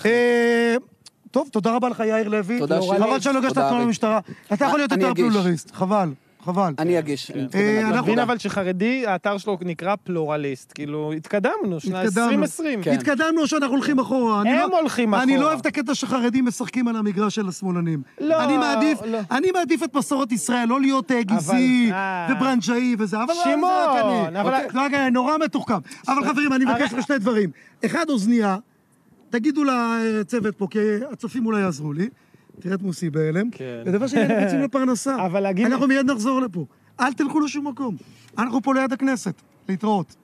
טוב, תודה רבה לך, יאיר לוי. חבל שאני לא הגשת תלונה למשטרה. אתה יכול להיות יותר פלורליסט, חבל. אני אגיש. מבין אבל שחרדי, האתר שלו נקרא פלורליסט. כאילו, התקדמנו, שנה 2020. התקדמנו שאנחנו הולכים אחורה. הם הולכים אחורה. אני לא אוהב את הקטע שחרדים משחקים על המגרש של השמאלנים. אני מעדיף את מסורת ישראל, לא להיות גזעי וברנצ'אי וזה. שמעון! נורא מתוחכם. אבל חברים, אני מבקש לך שני דברים. אחד, אוזניה, תגידו לצוות פה, כי הצופים אולי יעזרו לי. תראה את מוסי בהלם. כן. ודבר שני, אנחנו רוצים לפרנסה. אבל להגיד... אנחנו מיד נחזור לפה. אל תלכו לשום מקום. אנחנו פה ליד הכנסת. להתראות.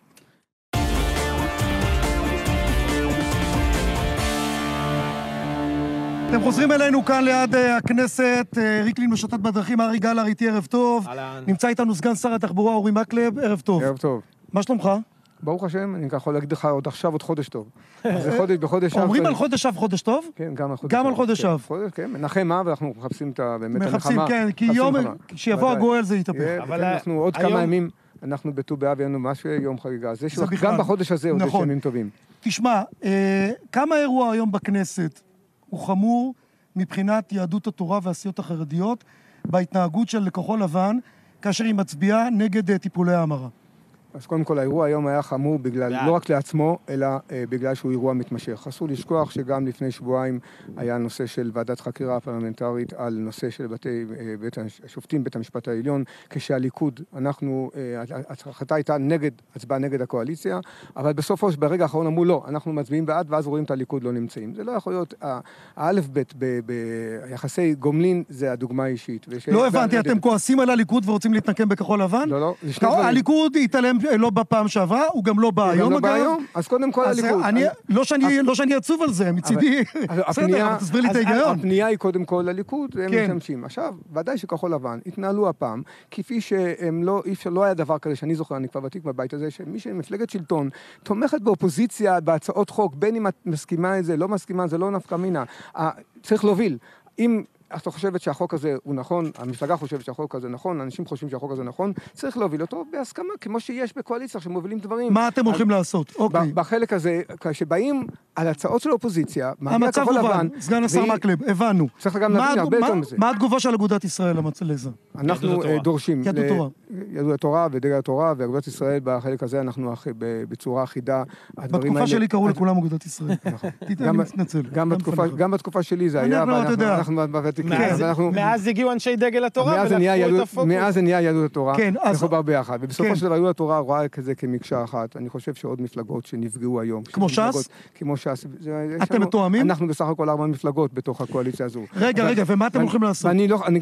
אתם חוזרים אלינו כאן ליד הכנסת, ריקלין משוטט בדרכים, ארי גלר, איתי ערב טוב. נמצא איתנו סגן שר התחבורה אורי מקלב, ערב טוב. ערב טוב. מה שלומך? ברוך השם, אני יכול להגיד לך עוד חודש טוב. זה חודש, בחודש אב. אומרים על חודש אב חודש טוב? כן, גם על חודש אב. גם על חודש אב. כן, מנחם אב, ואנחנו מחפשים את באמת הנחמה. מחפשים, כן, כי יום, כשיבוא הגואל זה יתהפך. אבל אנחנו עוד כמה ימים, אנחנו בט"ו באב, יהיה לנו משהו יום חגיגה. זה גם בחודש הזה עוד יש ימים טובים. תשמע, כמה אירוע היום בכנסת הוא חמור מבחינת יהדות התורה והסיעות החרדיות בהתנהגות של כחול לבן, כאשר היא מצביעה נגד טיפולי ההמרה. אז קודם כל, האירוע היום היה חמור בגלל, לא רק לעצמו, אלא בגלל שהוא אירוע מתמשך. אסור לשכוח שגם לפני שבועיים היה נושא של ועדת חקירה פרלמנטרית על נושא של השופטים בית המשפט העליון, כשהליכוד, ההחלטה הייתה הצבעה נגד הקואליציה, אבל בסופו ברגע האחרון אמרו לא, אנחנו מצביעים בעד, ואז רואים את הליכוד לא נמצאים. זה לא יכול להיות, האלף בית ביחסי גומלין זה הדוגמה האישית. לא הבנתי, אתם כועסים על הליכוד ורוצים להתנקם בכחול לבן? לא, הליכוד התעלם לא בפעם שעברה, הוא גם לא בא היום, אגב. אז קודם כל הליכוד. לא שאני עצוב על זה, מצידי. בסדר, תסביר לי את ההיגיון. הפנייה היא קודם כל לליכוד, והם משתמשים. עכשיו, ודאי שכחול לבן התנהלו הפעם, כפי שהם לא היה דבר כזה, שאני זוכר, אני כבר ותיק בבית הזה, שמי שמפלגת שלטון תומכת באופוזיציה, בהצעות חוק, בין אם את מסכימה את זה, לא מסכימה, זה לא נפקא מינה. צריך להוביל. אם אתה חושבת שהחוק הזה הוא נכון, המפלגה חושבת שהחוק הזה נכון, אנשים חושבים שהחוק הזה נכון, צריך להוביל אותו בהסכמה, כמו שיש בקואליציה, שמובילים דברים. מה אתם הולכים לעשות? אוקיי. בחלק הזה, כשבאים על הצעות של האופוזיציה, המצב הובן, סגן השר מקלב, הבנו. צריך גם להבין הרבה יותר מזה. מה התגובה של אגודת ישראל לזה? אנחנו דורשים יהדות התורה ודגל התורה ואגודת ישראל, בחלק הזה אנחנו בצורה אחידה. בתקופה שלי קראו לכולם אגודת ישראל. אני מתנצל. גם בתקופה שלי זה היה, מאז הגיעו אנשי דגל התורה ולקחו את הפוקוס. מאז זה נהיה יהדות התורה, מחובר ביחד. ובסופו של דבר יהדות התורה רואה כזה כמקשה אחת. אני חושב שעוד מפלגות שנפגעו היום. כמו ש"ס? כמו ש"ס. אתם מתואמים? אנחנו בסך הכל 4 מפלגות בתוך הקואליציה הזו. רגע, ומה אתם הולכים לעשות?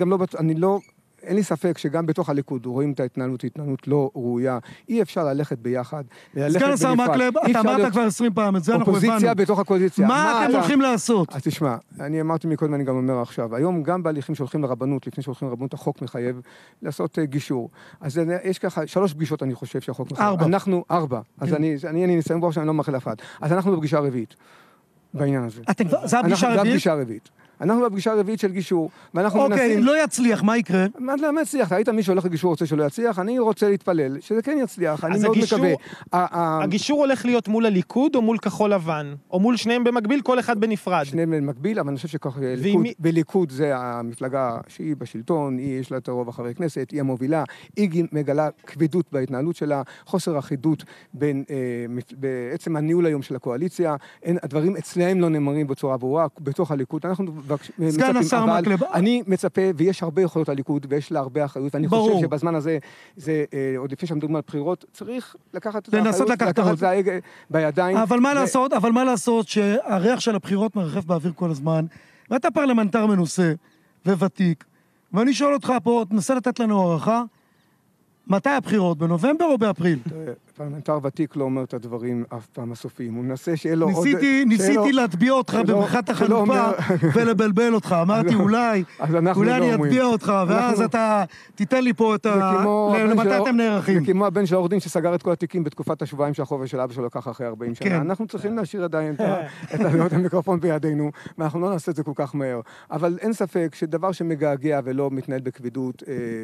אין לי ספק שגם בתוך הליכוד רואים את ההתנהלות, התנהלות לא ראויה. אי אפשר ללכת ביחד. סגן השר מקלב, אתה אמרת כבר 20 פעם, את זה אנחנו הבנו. אופוזיציה בתוך הקואליציה. מה אתם הולכים לעשות? אז תשמע, אני אמרתי מקודם, אני גם אומר עכשיו, היום גם בהליכים שהולכים לרבנות, לפני שהולכים לרבנות, החוק מחייב לעשות גישור. אז יש ככה 3 פגישות, אני חושב שהחוק מחייב. 4. אנחנו 4. אז אני נסיים בו שאני לא מאחל לאף אחד. אז אנחנו בפגישה הרביעית, בעניין הזה. זה הפגישה הרביעית? אנחנו בפגישה הרביעית של גישור, ואנחנו מנסים... אוקיי, לא יצליח, מה יקרה? מה לא יצליח? ראית מי שהולך לגישור רוצה שלא יצליח? אני רוצה להתפלל שזה כן יצליח, אני מאוד מקווה. הגישור הולך להיות מול הליכוד או מול כחול לבן? או מול שניהם במקביל, כל אחד בנפרד? שניהם במקביל, אבל אני חושב שבליכוד זה המפלגה שהיא בשלטון, יש לה את רוב החברי כנסת, היא המובילה, היא מגלה כבדות בהתנהלות שלה, חוסר אחידות בעצם הניהול היום של הקואליציה, הדברים אצלהם לא נאמרים בצורה ברורה, בתוך הליכוד. סגן השר מקלב. אני מצפה, ויש הרבה יכולות לליכוד, ויש לה הרבה אחריות, ואני חושב שבזמן הזה, זה עוד לפני שמדברים על בחירות, צריך לקחת את האחריות, לקחת את זה בידיים. אבל מה לעשות שהריח של הבחירות מרחף באוויר כל הזמן, ואתה פרלמנטר מנוסה וותיק, ואני שואל אותך פה, תנסה לתת לנו הערכה, מתי הבחירות? בנובמבר או באפריל? פרלמנטר ותיק לא אומר את הדברים אף פעם הסופיים. הוא מנסה שיהיה לו עוד... ניסיתי להטביע אותך בברכת החנופה ולבלבל אותך. אמרתי, אולי אני אטביע אותך, ואז אתה תיתן לי פה את למתי אתם נערכים. זה כמו הבן של העורך דין שסגר את כל התיקים בתקופת השבועיים שהחופש של אבא שלו לקח אחרי 40 שנה. אנחנו צריכים להשאיר עדיין את המיקרופון בידינו, ואנחנו לא נעשה את זה כל כך מהר. אבל אין ספק שדבר שמגעגע ולא מתנהל בכבדות,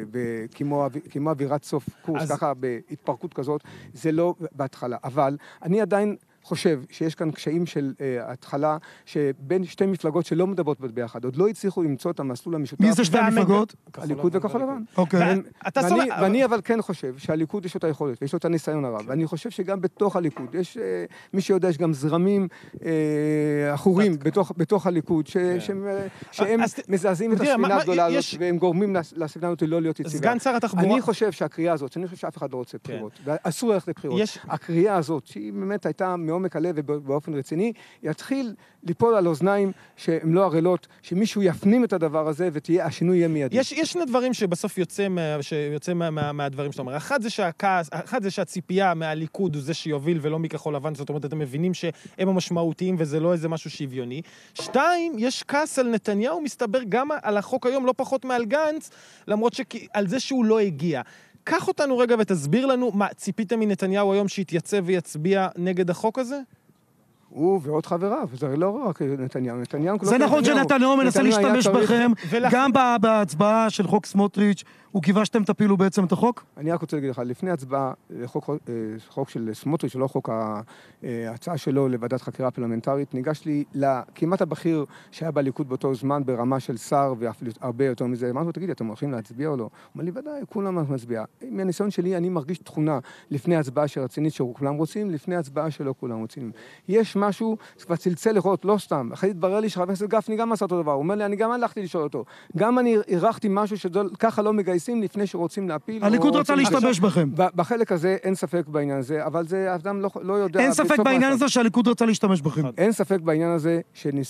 כמו אווירת סוף קורס, ככה בהתפרקות כזאת, זה לא בהתחלה, אבל אני עדיין חושב שיש כאן קשיים של התחלה, שבין שתי מפלגות שלא מדברות ביחד, עוד לא הצליחו למצוא את המסלול המשותף. מי זה שתי מפלגות? הליכוד וכחול לבן. אוקיי. ואני אבל כן חושב שהליכוד יש לו את היכולת, ויש לו את הניסיון הרב, ואני חושב שגם בתוך הליכוד, יש, מי שיודע, יש גם זרמים אחורים בתוך הליכוד, שהם מזעזעים את הספינה הגדולה הזאת, והם גורמים לספינה הזאת לא להיות יציבה. סגן שר התחבורה. אני חושב שהקריאה הזאת, שאני חושב שאף אחד לא רוצה בחירות, ואסור ללכת לבחירות. הקריאה הזאת, שהיא באמת הייתה מאוד מעומק הלב ובאופן רציני, יתחיל ליפול על אוזניים שהן לא ערלות, שמישהו יפנים את הדבר הזה ותהיה, השינוי יהיה מיידי. יש שני דברים שבסוף יוצא מהדברים שאתה אומר. אחד זה שהציפייה מהליכוד הוא זה שיוביל ולא מכחול לבן, זאת אומרת, אתם מבינים שהם המשמעותיים וזה לא איזה משהו שוויוני. 2, יש כעס על נתניהו, מסתבר גם על החוק היום, לא פחות מעל גנץ, למרות שעל זה שהוא לא הגיע. קח אותנו רגע ותסביר לנו, מה, ציפיתם מנתניהו היום שיתייצב ויצביע נגד החוק הזה? הוא ועוד חבריו, זה לא רק נתניהו. זה נכון שנתניהו מנסה להשתמש בכם, גם בהצבעה של חוק סמוטריץ', הוא קיווה שאתם תפילו בעצם את החוק? אני רק רוצה להגיד לך, לפני הצבעה, חוק של סמוטריץ', שלא חוק ההצעה שלו לוועדת חקירה פרלמנטרית, ניגש לי לכמעט הבכיר שהיה בליכוד באותו זמן, ברמה של שר, והרבה יותר מזה. אמרנו, תגידי, אתם הולכים להצביע או לא? הוא אומר לי, ודאי, כולם מצביע. מהניסיון שלי, אני מרגיש תכונה לפני הצבעה שרצינית שכולם רוצים, לפני הצבעה שלא כולם רוצים. יש משהו שכבר צלצל לראות, לא סתם. אחרי התברר לי שחבר הכנסת גפני גם עשה אותו דבר. הוא אומר לי, אני גם הלכתי לשאול אותו. גם אני ערכתי משהו שככה לא מגייסים לפני שרוצים להפיל. הליכוד רצה להשתמש בכם. בחלק הזה אין ספק בעניין הזה, אבל זה אדם לא יודע. אין ספק בעניין הזה שהליכוד רצה להשתמש בכם. אין ספק בעניין הזה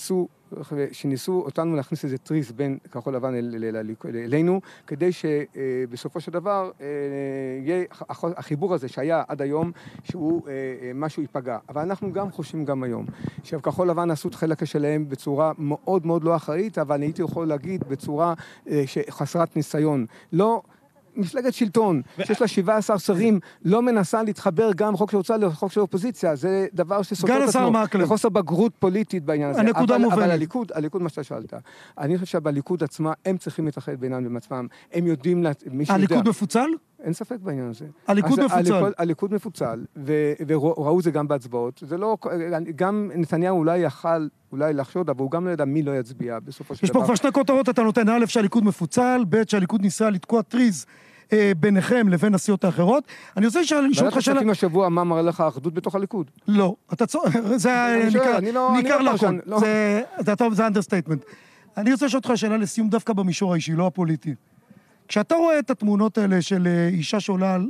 שניסו אותנו להכניס איזה טריס בין כחול לבן אלינו, כדי שבסופו של דבר יהיה החיבור הזה שהיה עד היום, שהוא משהו ייפגע. אבל אנחנו גם חושבים גם היום, שכחול לבן עשו את חלק שלהם בצורה מאוד מאוד לא אחראית, אבל הייתי יכול להגיד בצורה שחסרת ניסיון. לא מפלגת שלטון, שיש לה 17 שרים, לא מנסה להתחבר גם חוק שרוצה לחוק של אופוזיציה, זה דבר שסותר את עצמו, לחוסר בגרות פוליטית בעניין הזה. הנקודה מובנת. אבל הליכוד מה שאתה שאלת, אני חושב שבליכוד עצמה, הם צריכים להתאחד בינם ובעצמם, הם יודעים, הליכוד מפוצל? אין ספק בעניין הזה. הליכוד מפוצל. הליכוד מפוצל, וראו זה גם בהצבעות, זה לא, גם נתניהו אולי יכל אולי לחשוד, אבל הוא גם לא ידע מי לא יצביע בסופו של דבר. יש פה כבר שתי כותרות, אתה נותן א' שהליכוד מפוצל, ב' שהליכוד ניסה לתקוע טריז ביניכם לבין הסיעות האחרות. אני רוצה לשאול אותך שאלה... ועדת הכספים השבוע, מה מראה לך האחדות בתוך הליכוד? לא, זה ניכר לחון, זה אנדרסטייטמנט. אני רוצה לשאול אותך שאלה לסיום דווקא במישור האישי, לא הפוליטי. כשאתה רואה את התמונות האלה של אישה שעולה על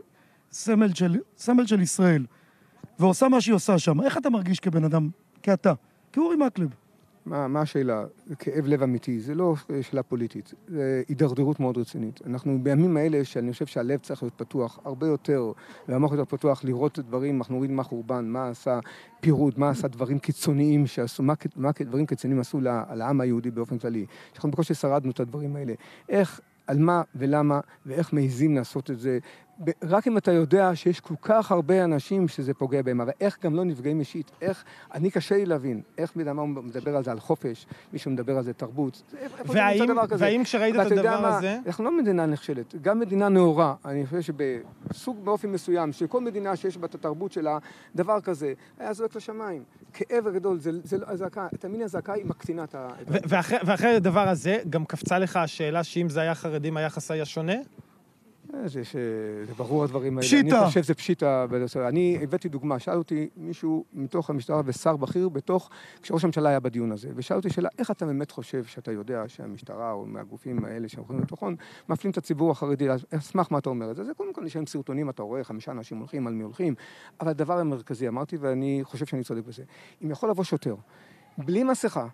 סמל של ישראל, ועושה מה שהיא עושה שם, איך אתה מרגיש כבן אדם, כאתה, כאורי מקלב? מה השאלה? כאב לב אמיתי, זה לא שאלה פוליטית, זה הידרדרות מאוד רצינית. אנחנו בימים האלה שאני חושב שהלב צריך להיות פתוח הרבה יותר, והמוח יותר פתוח לראות את דברים, אנחנו רואים מה חורבן, מה עשה פירוד, מה עשה דברים קיצוניים שעשו, מה דברים קיצוניים עשו לעם היהודי באופן כללי. שאנחנו בקושי שרדנו את הדברים האלה. איך, על מה ולמה, ואיך מעיזים לעשות את זה. רק אם אתה יודע שיש כל כך הרבה אנשים שזה פוגע בהם, אבל איך גם לא נפגעים אישית, איך, אני קשה לי להבין, איך הוא מדבר על זה, על חופש, מישהו מדבר על זה תרבות. והאם כשראית את הדבר הזה? אנחנו לא מדינה נכשלת, גם מדינה נאורה, אני חושב שבסוג באופן מסוים, שכל מדינה שיש בה את התרבות שלה, דבר כזה, היה זועק לשמיים. כאב גדול, זה הזעקה, תמיד הזעקה היא מקטינה את ה... ואחרי הדבר הזה, גם קפצה לך השאלה שאם זה היה חרדים, היחס היה שונה? זה ברור הדברים האלה. פשיטה. אני חושב שזה פשיטה. אני הבאתי דוגמה, שאל אותי מישהו מתוך המשטרה ושר בכיר כשראש הממשלה היה בדיון הזה, ושאל אותי שאלה, איך אתה באמת חושב שאתה יודע שהמשטרה או מהגופים האלה שהולכים לתוכון, מפלים את הציבור החרדי, אשמח מה אתה אומר את זה? זה קודם כל נשארים סרטונים, אתה רואה 5 אנשים הולכים, על מי הולכים, אבל הדבר המרכזי, אמרתי, ואני חושב שאני צודק בזה, אם יכול לבוא שוטר, בלי מסכה,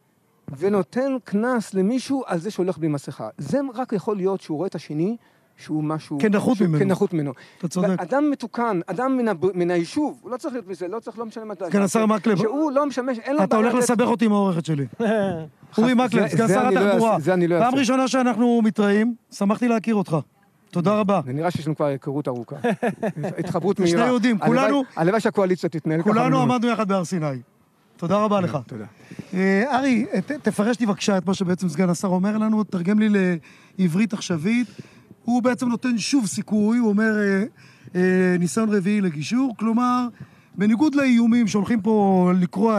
ונותן כנס למישהו על זה שהולך בלי מסכה, זה רק יכול להיות שהוא רואה את השני שהוא משהו... כנחות ממנו. אתה צודק. אדם מתוקן, אדם מן היישוב, הוא לא צריך להיות מזה, לא משנה מה... סגן השר מקלב. שהוא לא משמש, אין לו... אתה הולך לסבך אותי עם העורכת שלי. אורי מקלב, סגן שר התחבורה. פעם ראשונה שאנחנו מתראים, שמחתי להכיר אותך. תודה רבה. זה נראה שיש לנו כבר היכרות ארוכה. התחברות מהירה. שני יהודים, כולנו... הלוואי שהקואליציה תתנהל ככה. כולנו עמדנו יחד בהר סיני. תודה רבה לך. תודה. ארי, תפרש לי בבקשה את מה שבעצם סגן השר אומר לנו, תרגם לי לעברית עכשווית. הוא בעצם נותן שוב סיכוי, הוא אומר ניסיון רביעי לגישור, כלומר, בניגוד לאיומים שהולכים פה לקרוע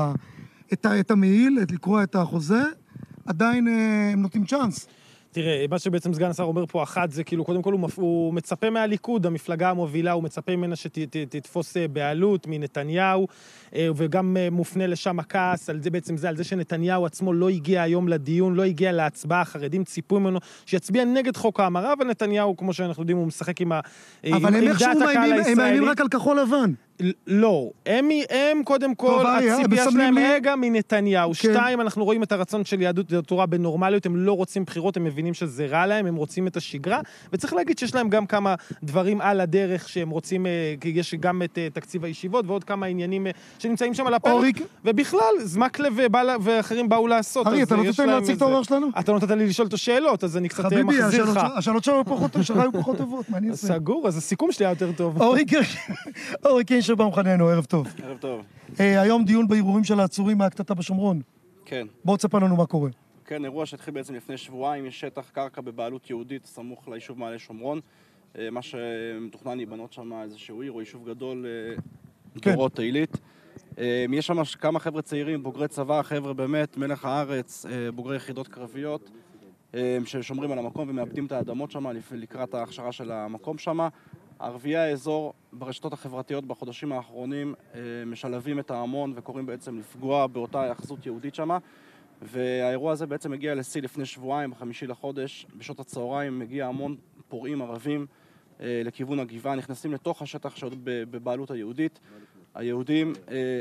את המעיל, לקרוע את החוזה, עדיין הם נותנים צ'אנס. תראה, מה שבעצם סגן השר אומר פה, אחת זה כאילו, קודם כל הוא מצפה מהליכוד, המפלגה המובילה, הוא מצפה ממנה שתתפוס בעלות מנתניהו, וגם מופנה לשם הכעס, על זה בעצם זה, על זה שנתניהו עצמו לא הגיע היום לדיון, לא הגיע להצבעה, החרדים ציפו ממנו שיצביע נגד חוק ההמרה, אבל נתניהו, כמו שאנחנו יודעים, הוא משחק עם דעת הקהל הישראלי. הם מאיימים רק על כחול לבן. לא, הם קודם כל, הציפייה שלהם רגע מנתניהו. 2, אנחנו רואים את הרצון של יהדות התורה בנורמליות, הם לא רוצים בחירות, הם מבינים שזה רע להם, הם רוצים את השגרה, וצריך להגיד שיש להם גם כמה דברים על הדרך שהם רוצים, יש גם את תקציב הישיבות ועוד כמה עניינים שנמצאים שם על הפרק, ובכלל, מקלב ואחרים באו לעשות. ארי, אתה לא נותן להציג את האורח שלנו? אתה לא נותן לי לשאול את השאלות, אז אני קצת מחזיר לך. השאלות שלנו היו פחות טובות, מה אני אעשה? סגור, אז הסיכום שלי היה יותר טוב. אורי קיינשטיין חננו, ערב טוב. ערב טוב. היום דיון בערעורים של העצורים מהקטטה בשומרון. כן. בואו תספר לנו מה קורה. כן, אירוע שהתחיל בעצם לפני שבועיים, יש שטח קרקע בבעלות יהודית סמוך ליישוב מעלה שומרון. מה שמתוכנן להיבנות שם איזשהו עיר או יישוב גדול, דורות תהילית. יש שם כמה חבר'ה צעירים, בוגרי צבא, חבר'ה באמת, מלח הארץ, בוגרי יחידות קרביות, ששומרים על המקום ומאבדים את האדמות שם לקראת ההכשרה של המקום שם. ערביי האזור ברשתות החברתיות בחודשים האחרונים משלבים את ההמון וקוראים בעצם לפגוע באותה יחסות יהודית שם. והאירוע הזה בעצם הגיע לשיא לפני שבועיים, ב5 לחודש, בשעות הצהריים מגיע המון פורעים ערבים לכיוון הגבעה, נכנסים לתוך השטח שעוד בבעלות היהודית. היהודים,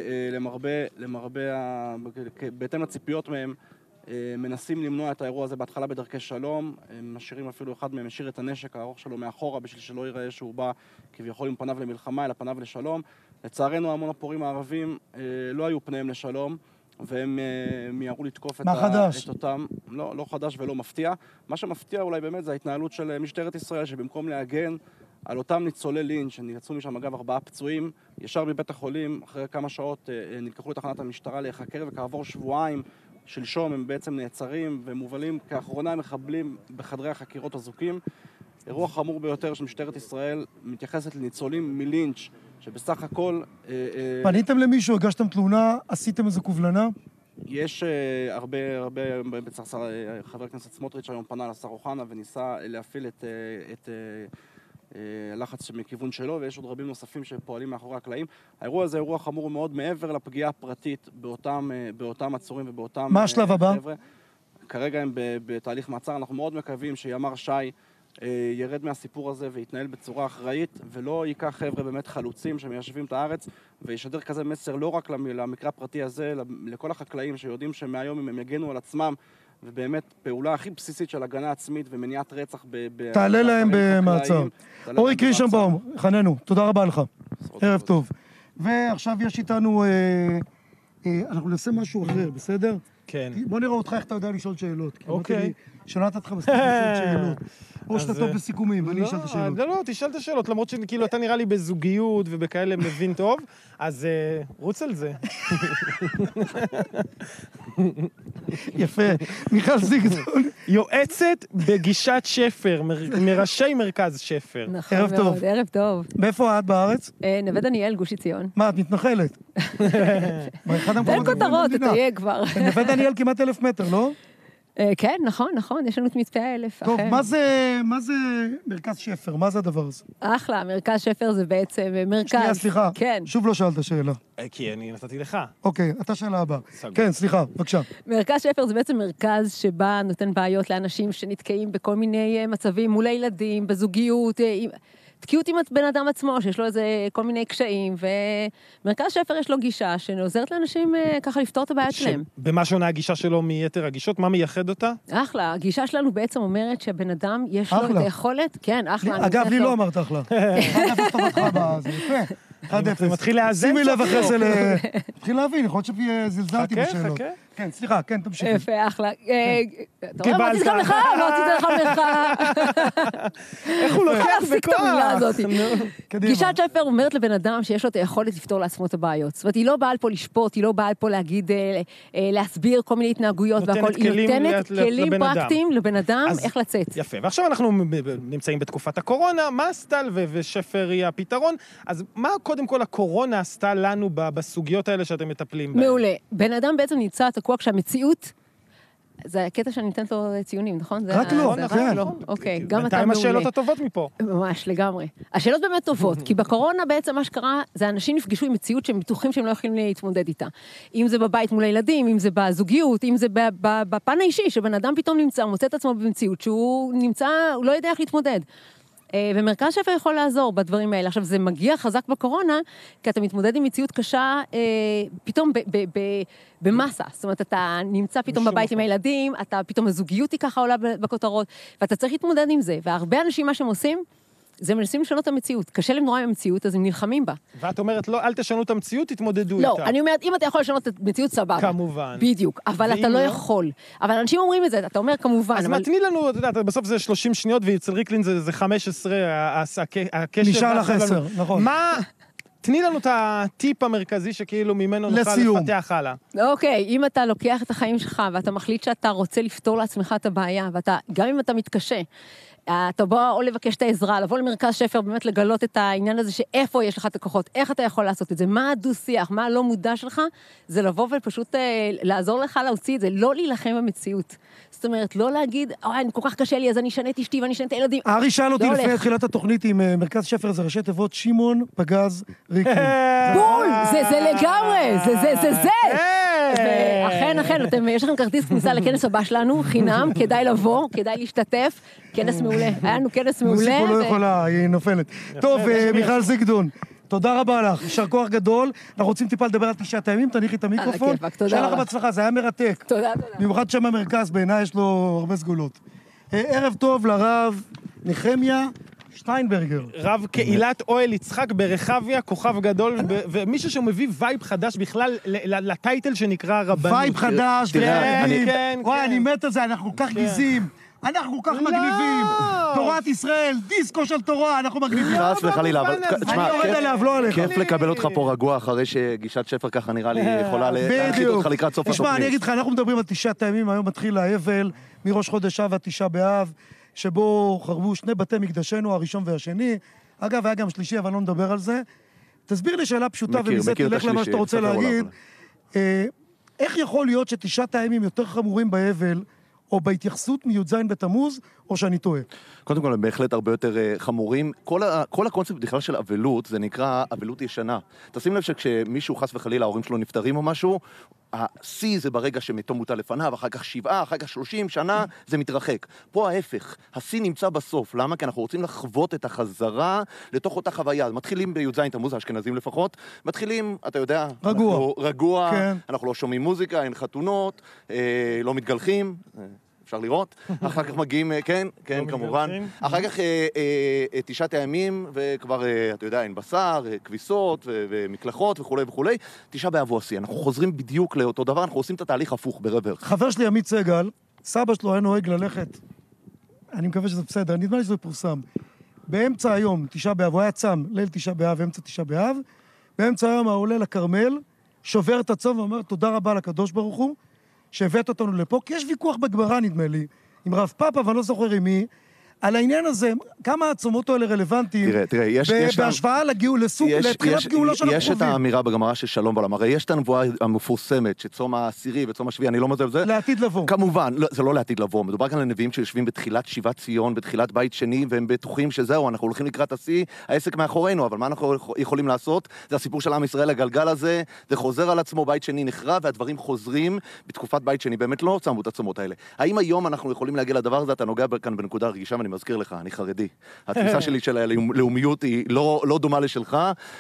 בהתאם לציפיות מהם, מנסים למנוע את האירוע הזה בהתחלה בדרכי שלום, הם משאירים אפילו אחד מהם, משאיר את הנשק הארוך שלו מאחורה בשביל שלא ייראה שהוא בא כביכול עם פניו למלחמה, אלא פניו לשלום. לצערנו המון הפורעים הערבים לא היו פניהם לשלום, והם מיהרו לתקוף את אותם, לא חדש ולא מפתיע. מה שמפתיע אולי באמת זה ההתנהלות של משטרת ישראל, שבמקום להגן על אותם ניצולי לינץ' שנצאו משם אגב 4 פצועים, ישר מבית החולים, אחרי כמה שעות נלקחו לתחנת המשטרה להיחקר, וכעבור שבועיים שלשום הם בעצם נעצרים ומובלים כאחרונה מחבלים בחדרי החקירות הזוכים. אירוע חמור ביותר שמשטרת ישראל מתייחסת לניצולים מלינץ' שבסך הכל... פניתם למישהו, הגשתם תלונה, עשיתם איזו קובלנה? יש הרבה, חבר הכנסת סמוטריץ' היום פנה לשר אוחנה וניסה להפעיל את לחץ מכיוון שלו, ויש עוד רבים נוספים שפועלים מאחורי הקלעים. האירוע הזה אירוע חמור מאוד מעבר לפגיעה הפרטית באותם עצורים ובאותם... מה השלב הבא? כרגע הם בתהליך מעצר, אנחנו מאוד מקווים שימ"ר ש"י ירד מהסיפור הזה ויתנהל בצורה אחראית, ולא ייקח חבר'ה באמת חלוצים שמיישבים את הארץ, וישדר כזה מסר לא רק למקרה הפרטי הזה, לכל החקלאים שיודעים שמהיום אם הם יגנו על עצמם, ובאמת פעולה הכי בסיסית של הגנה עצמית ומניעת רצח תעלה להם במעצר. אורי קיינשטיין, חננו, תודה רבה לך. ערב טוב. ועכשיו יש איתנו, אנחנו נעשה משהו אחר, בסדר? כן. בוא נראה אותך איך אתה יודע לשאול שאלות. אוקיי. שנעת אותך מספיק לשאול שאלות. או שאתה טוב בסיכומים, ואני אשאל את השאלות. לא, תשאל את השאלות, למרות שכאילו אתה נראה לי בזוגיות ובכאלה מבין טוב, אז רוץ על זה. יפה. מיכל זיגזון. יועצת בגישת שפר, מראשי מרכז שפר. נכון ערב טוב. מאוד, ערב טוב. מאיפה את בארץ? נווה דניאל, גוש עציון. מה, את מתנחלת? תן כותרות, תתהיה כבר. נווה דניאל כמעט 1,000 מטר, לא? כן, נכון, יש לנו את מצפה 1,000. טוב, מה זה מרכז שפר? מה זה הדבר הזה? אחלה, מרכז שפר זה בעצם מרכז. שנייה, סליחה. כן. שוב לא שאלת שאלה. כי אני נתתי לך. אוקיי, אתה שאלה הבאה. כן, סליחה, בבקשה. מרכז שפר זה בעצם מרכז שבא נותן בעיות לאנשים שנתקעים בכל מיני מצבים, מול הילדים, בזוגיות, תקיעות עם בן אדם עצמו, שיש לו איזה כל מיני קשיים, ומרכז שפר יש לו גישה שעוזרת לאנשים ככה לפתור את הבעיות שלהם. במה שונה הגישה שלו מיתר הגישות? מה מייחד אותה? אחלה, הגישה שלנו בעצם אומרת שהבן אדם יש לו את היכולת, כן, אחלה. אגב, לי לא אמרת אחלה. 1-0 טובתך בזה, יפה. 1-0. מתחיל לאזן. שימי לב אחרי זה מתחיל להבין, יכול להיות שזלזלתי בשאלות. כן, סליחה, כן, תמשיכי. יפה, אחלה. אתה רואה, אמרתי גם לך, איך הוא לוקח להפסיק את המילה הזאת. גישת שפר אומרת לבן אדם שיש לו את היכולת לפתור לעצמו את הבעיות. זאת אומרת, היא לא באה פה לשפוט, היא לא באה פה להגיד, להסביר כל מיני התנהגויות והכל. היא נותנת כלים פרקטיים לבן אדם איך לצאת. יפה, ועכשיו אנחנו נמצאים בתקופת הקורונה, מה עשתה ושפר היא הפתרון? אז מה קודם כל הקורונה עשתה לנו בסוגיות האלה שאתם מטפלים בהן? מעולה. בן אדם בעצם נמצא תקוע כשהמציאות, זה הקטע שאני נותנת לו ציונים, נכון? רק לא, כן. אוקיי, גם אתה מעולה. בינתיים השאלות הטובות מפה. ממש, לגמרי. השאלות באמת טובות, כי בקורונה בעצם מה שקרה, זה אנשים נפגשו עם מציאות שהם בטוחים שהם לא יכולים להתמודד איתה. אם זה בבית מול הילדים, אם זה בזוגיות, אם זה בפן האישי, שבן אדם פתאום נמצא, מוצא את עצמו במציאות, שהוא נמצא, הוא לא יודע איך להתמודד. ומרכז שפר יכול לעזור בדברים האלה. עכשיו, זה מגיע חזק בקורונה, כי אתה מתמודד עם מציאות קשה, פתאום במסה. זאת אומרת, אתה נמצא פתאום בבית עם הילדים, אתה פתאום הזוגיות היא ככה עולה בכותרות, ואתה צריך להתמודד עם זה. והרבה אנשים מה שהם עושים, זה מנסים לשנות את המציאות. קשה להם נורא עם המציאות, אז הם נלחמים בה. ואת אומרת, לא, אל תשנו את המציאות, תתמודדו איתה. לא, אני אומרת, אם אתה יכול לשנות את המציאות, סבבה. כמובן. בדיוק, אבל אתה לא יכול. אבל אנשים אומרים את זה, אתה אומר כמובן. אז מתני לנו, אתה יודע, בסוף זה 30 שניות, ואצל ריקלין זה 15, הקשב. נשאר לך 10, נכון. מה... תני לנו את הטיפ המרכזי שכאילו ממנו נוכל לפתח הלאה. אוקיי, אם אתה לוקח את החיים שלך, ואתה מחליט שאתה רוצה לפתור לעצמך את הבעיה, גם אם אתה מתקשה, אתה בוא או לבקש את העזרה, לבוא למרכז שפר, באמת לגלות את העניין הזה שאיפה יש לך את הכוחות, איך אתה יכול לעשות את זה, מה הדו-שיח, מה הלא מודע שלך, זה לבוא ופשוט לעזור לך להוציא את זה, לא להילחם במציאות. זאת אומרת, לא להגיד, אני כל כך קשה לי, אז אני אשנה את אשתי ואני אשנה את הילדים. ארי שאל אותי לפני תחילת התוכנית עם מרכז שפר, זה ראשי תיבות, שמעון, פגז, ריקלין. בול, זה לגמרי, זה. אכן, יש לכם כרטיס כניסה לכנס הבא שלנו, חינם, כדאי לבוא, כדאי להשתתף, כנס מעולה. היה לנו כנס מעולה. מוסיקו לא יכולה, היא נופלת. טוב, מיכל זיגדון, תודה רבה לך, יישר כוח גדול. אנחנו רוצים טיפה לדבר על 9 הימים, תניחי את המיקרופון. שיהיה לך בהצלחה, זה היה מרתק. תודה. במיוחד שם המרכז, בעיניי יש לו הרבה סגולות. ערב טוב לרב נחמיה שטיינברגר. רב קהילת אוהל יצחק ברחביה, כוכב גדול, ומישהו שמביא וייב חדש בכלל לטייטל שנקרא רבנות. וייב חדש, כן. וואי, אני מת על זה, אנחנו כל כך גזים. אנחנו כל כך מגניבים. תורת ישראל, דיסקו של תורה, אנחנו מגניבים. חס וחלילה, אבל תשמע, כיף לקבל אותך פה רגוע אחרי שגישת שפר ככה נראה לי יכולה להנחית אותך לקראת סוף התוכנית. תשמע, אני אגיד לך, אנחנו מדברים על 9 הימים, היום מתחיל האבל, מראש חודש אב עד 9 באב, שבו חרבו 2 בתי מקדשנו, הראשון והשני. אגב, היה גם שלישי, אבל לא נדבר על זה. תסביר לי שאלה פשוטה, ומזה תלך למה שאתה רוצה להגיד. איך יכול להיות ש9 הימים יותר חמורים באבל, או בהתייחסות מי"ז בתמוז, או שאני טועה? קודם כל, הם בהחלט הרבה יותר חמורים. כל הקונספט בכלל של אבלות, זה נקרא אבלות ישנה. תשים לב שכשמישהו חס וחלילה, ההורים שלו נפטרים או משהו, ה-C זה ברגע שמתו מוטל לפניו, אחר כך 7, אחר כך 30 שנה, זה מתרחק. פה ההפך, ה-C נמצא בסוף. למה? כי אנחנו רוצים לחוות את החזרה לתוך אותה חוויה. מתחילים בי"ז תמוז, האשכנזים לפחות, מתחילים, אתה יודע, רגוע, כן. אנחנו לא שומעים מוזיקה, אין חתונות, לא מתגלחים, אפשר לראות, אחר כך מגיעים, כן, כמובן, אחר כך 9 הימים, וכבר, אתה יודע, אין בשר, כביסות ומקלחות וכו' וכו'. 9 באב הוא השיא, אנחנו חוזרים בדיוק לאותו דבר, אנחנו עושים את התהליך הפוך ברוורס. חבר שלי עמית סגל, סבא שלו היה נוהג ללכת, אני מקווה שזה בסדר, נדמה לי שזה פורסם, באמצע היום, 9 באב, הוא היה צם, ליל 9 באב, אמצע 9 באב, באמצע היום העולה לכרמל, שובר את הצום ואומר, תודה רבה לקדוש ברוך הוא, שהבאת אותנו לפה, כי יש ויכוח בגמרא, נדמה לי, עם רב פאפה, ואני לא זוכר עם מי, על העניין הזה, כמה הצומות האלה רלוונטיים, בהשוואה לתחילת גאולה של יש את האמירה בגמרא של שלום בעולם, הרי יש את הנבואה המפורסמת, שצום העשירי וצום השביעי, אני לא מזל זה. לעתיד לבוא. כמובן, זה לא לעתיד לבוא, מדובר כאן על נביאים שיושבים בתחילת שיבת ציון, בתחילת בית שני, והם בטוחים שזהו, אנחנו הולכים לקראת השיא, העסק מאחורינו, אבל מה אנחנו יכולים לעשות? זה הסיפור של עם ישראל, הגלגל הזה, זה חוזר על עצמו, בית שני נחרב, והדברים חוזרים בתקופת בית שני, באמת לא צמו את הצומות האלה. האם היום אנחנו יכולים להגיע לדבר הזה? אתה נוגע כאן בנקודה רגישה, ואני מזכיר לך, אני חרדי. התפיסה שלי של הלאומיות היא לא דומה לשלך.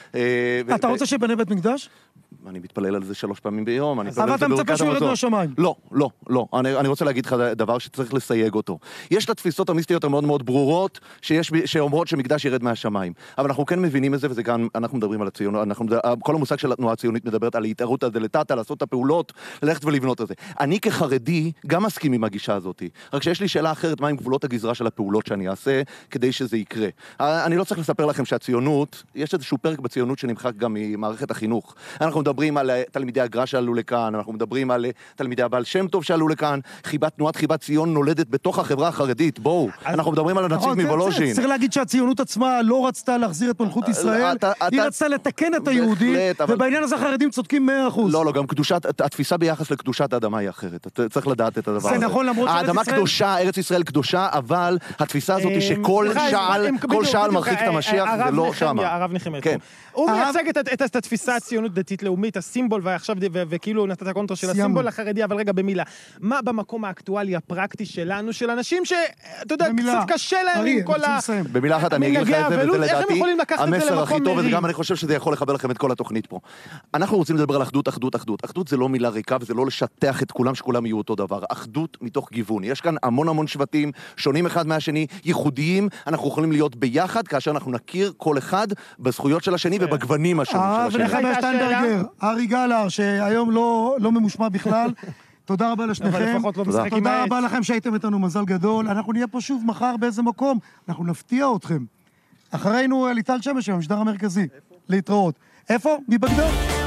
אתה רוצה שבנה בית מקדש? אני מתפלל על זה 3 פעמים ביום. אבל אתה מצפה שהוא ירד מהשמיים. לא. אני רוצה להגיד לך דבר שצריך לסייג אותו. יש את התפיסות המיסטיות המאוד מאוד ברורות, שאומרות שמקדש ירד מהשמיים. אבל אנחנו כן מבינים את זה, וזה גם, אנחנו מדברים על הציונות, כל המושג של התנועה הציונית מדברת על התערות הדלתתא, לעשות את הפעולות, ללכת ולבנות את זה. אני כחרדי גם מסכים עם הגישה הזאת. רק שיש לי שאלה אחרת, מה עם גבולות הגזרה של הפעולות שאני אעשה, כדי שזה יקרה. אני לא צריך לספר לכם שהציונות, יש איזשהו פרק בציונות שנמחק גם ממערכת החינוך. אנחנו מדברים על תלמידי הגר"א שעלו לכאן, אנחנו מדברים על תלמידי הבעל שם טוב שעלו לכאן, תנועת חיבת ציון נולדת בתוך החברה החרדית, בואו. אנחנו מדברים על הנציב מוולוז'ין. צריך להגיד שהציונות עצמה לא רצתה להחזיר את מלכות ישראל, היא רצתה לתקן את היהודי, ובעניין הזה החרדים צודקים 100%. לא, גם התפיסה ביחס לקדושת האדמה היא אחרת. צריך לדעת את הדבר הזה. זה נכון, למרות האדמה קדושה, ארץ ישראל קדושה, אבל התפיסה הזאת היא שכל שעל מרחיק את המשיח, זה לא שם. הרב נחמיה. הוא מייצג את התפיסה הציונות דתית לאומית, הסימבול, וכאילו נתת הקונטרה של הסימבול החרדי, אבל רגע במילה. מה במקום האקטואלי הפרקטי שלנו, של אנשים שאתה יודע, קצת קשה להם עם כל ה... במילה אחת אני אגיד לך את זה, וזה לדעתי המסר הכי טוב, וגם אני חושב שזה יכול לחבר לכם את כל התוכנית פה. אנחנו רוצים לדבר על אחדות, אחדות, אחדות. אחדות זה לא מילה ריקה, וזה לא לשטח את כולם, שכולם יהיו אותו דבר. אחדות מתוך גיוון. יש כאן המון שבטים, שונים אחד מהשני, ייחודיים. אנחנו יכולים להיות ביחד, כאשר אנחנו נכיר כל אחד בזכויות של השני ובגוונים השונים של השני. ונחמיה שטיינברגר, ארי גלר, שהיום לא ממושמע בכלל. תודה רבה לשניכם. תודה רבה לכם שהייתם איתנו, מזל גדול. אנחנו נהיה פה שוב מחר באיזה מקום. אנחנו נפתיע אתכם. אחרינו ליטל שמש, המשדר המרכזי. להתראות. איפה? מבגדד.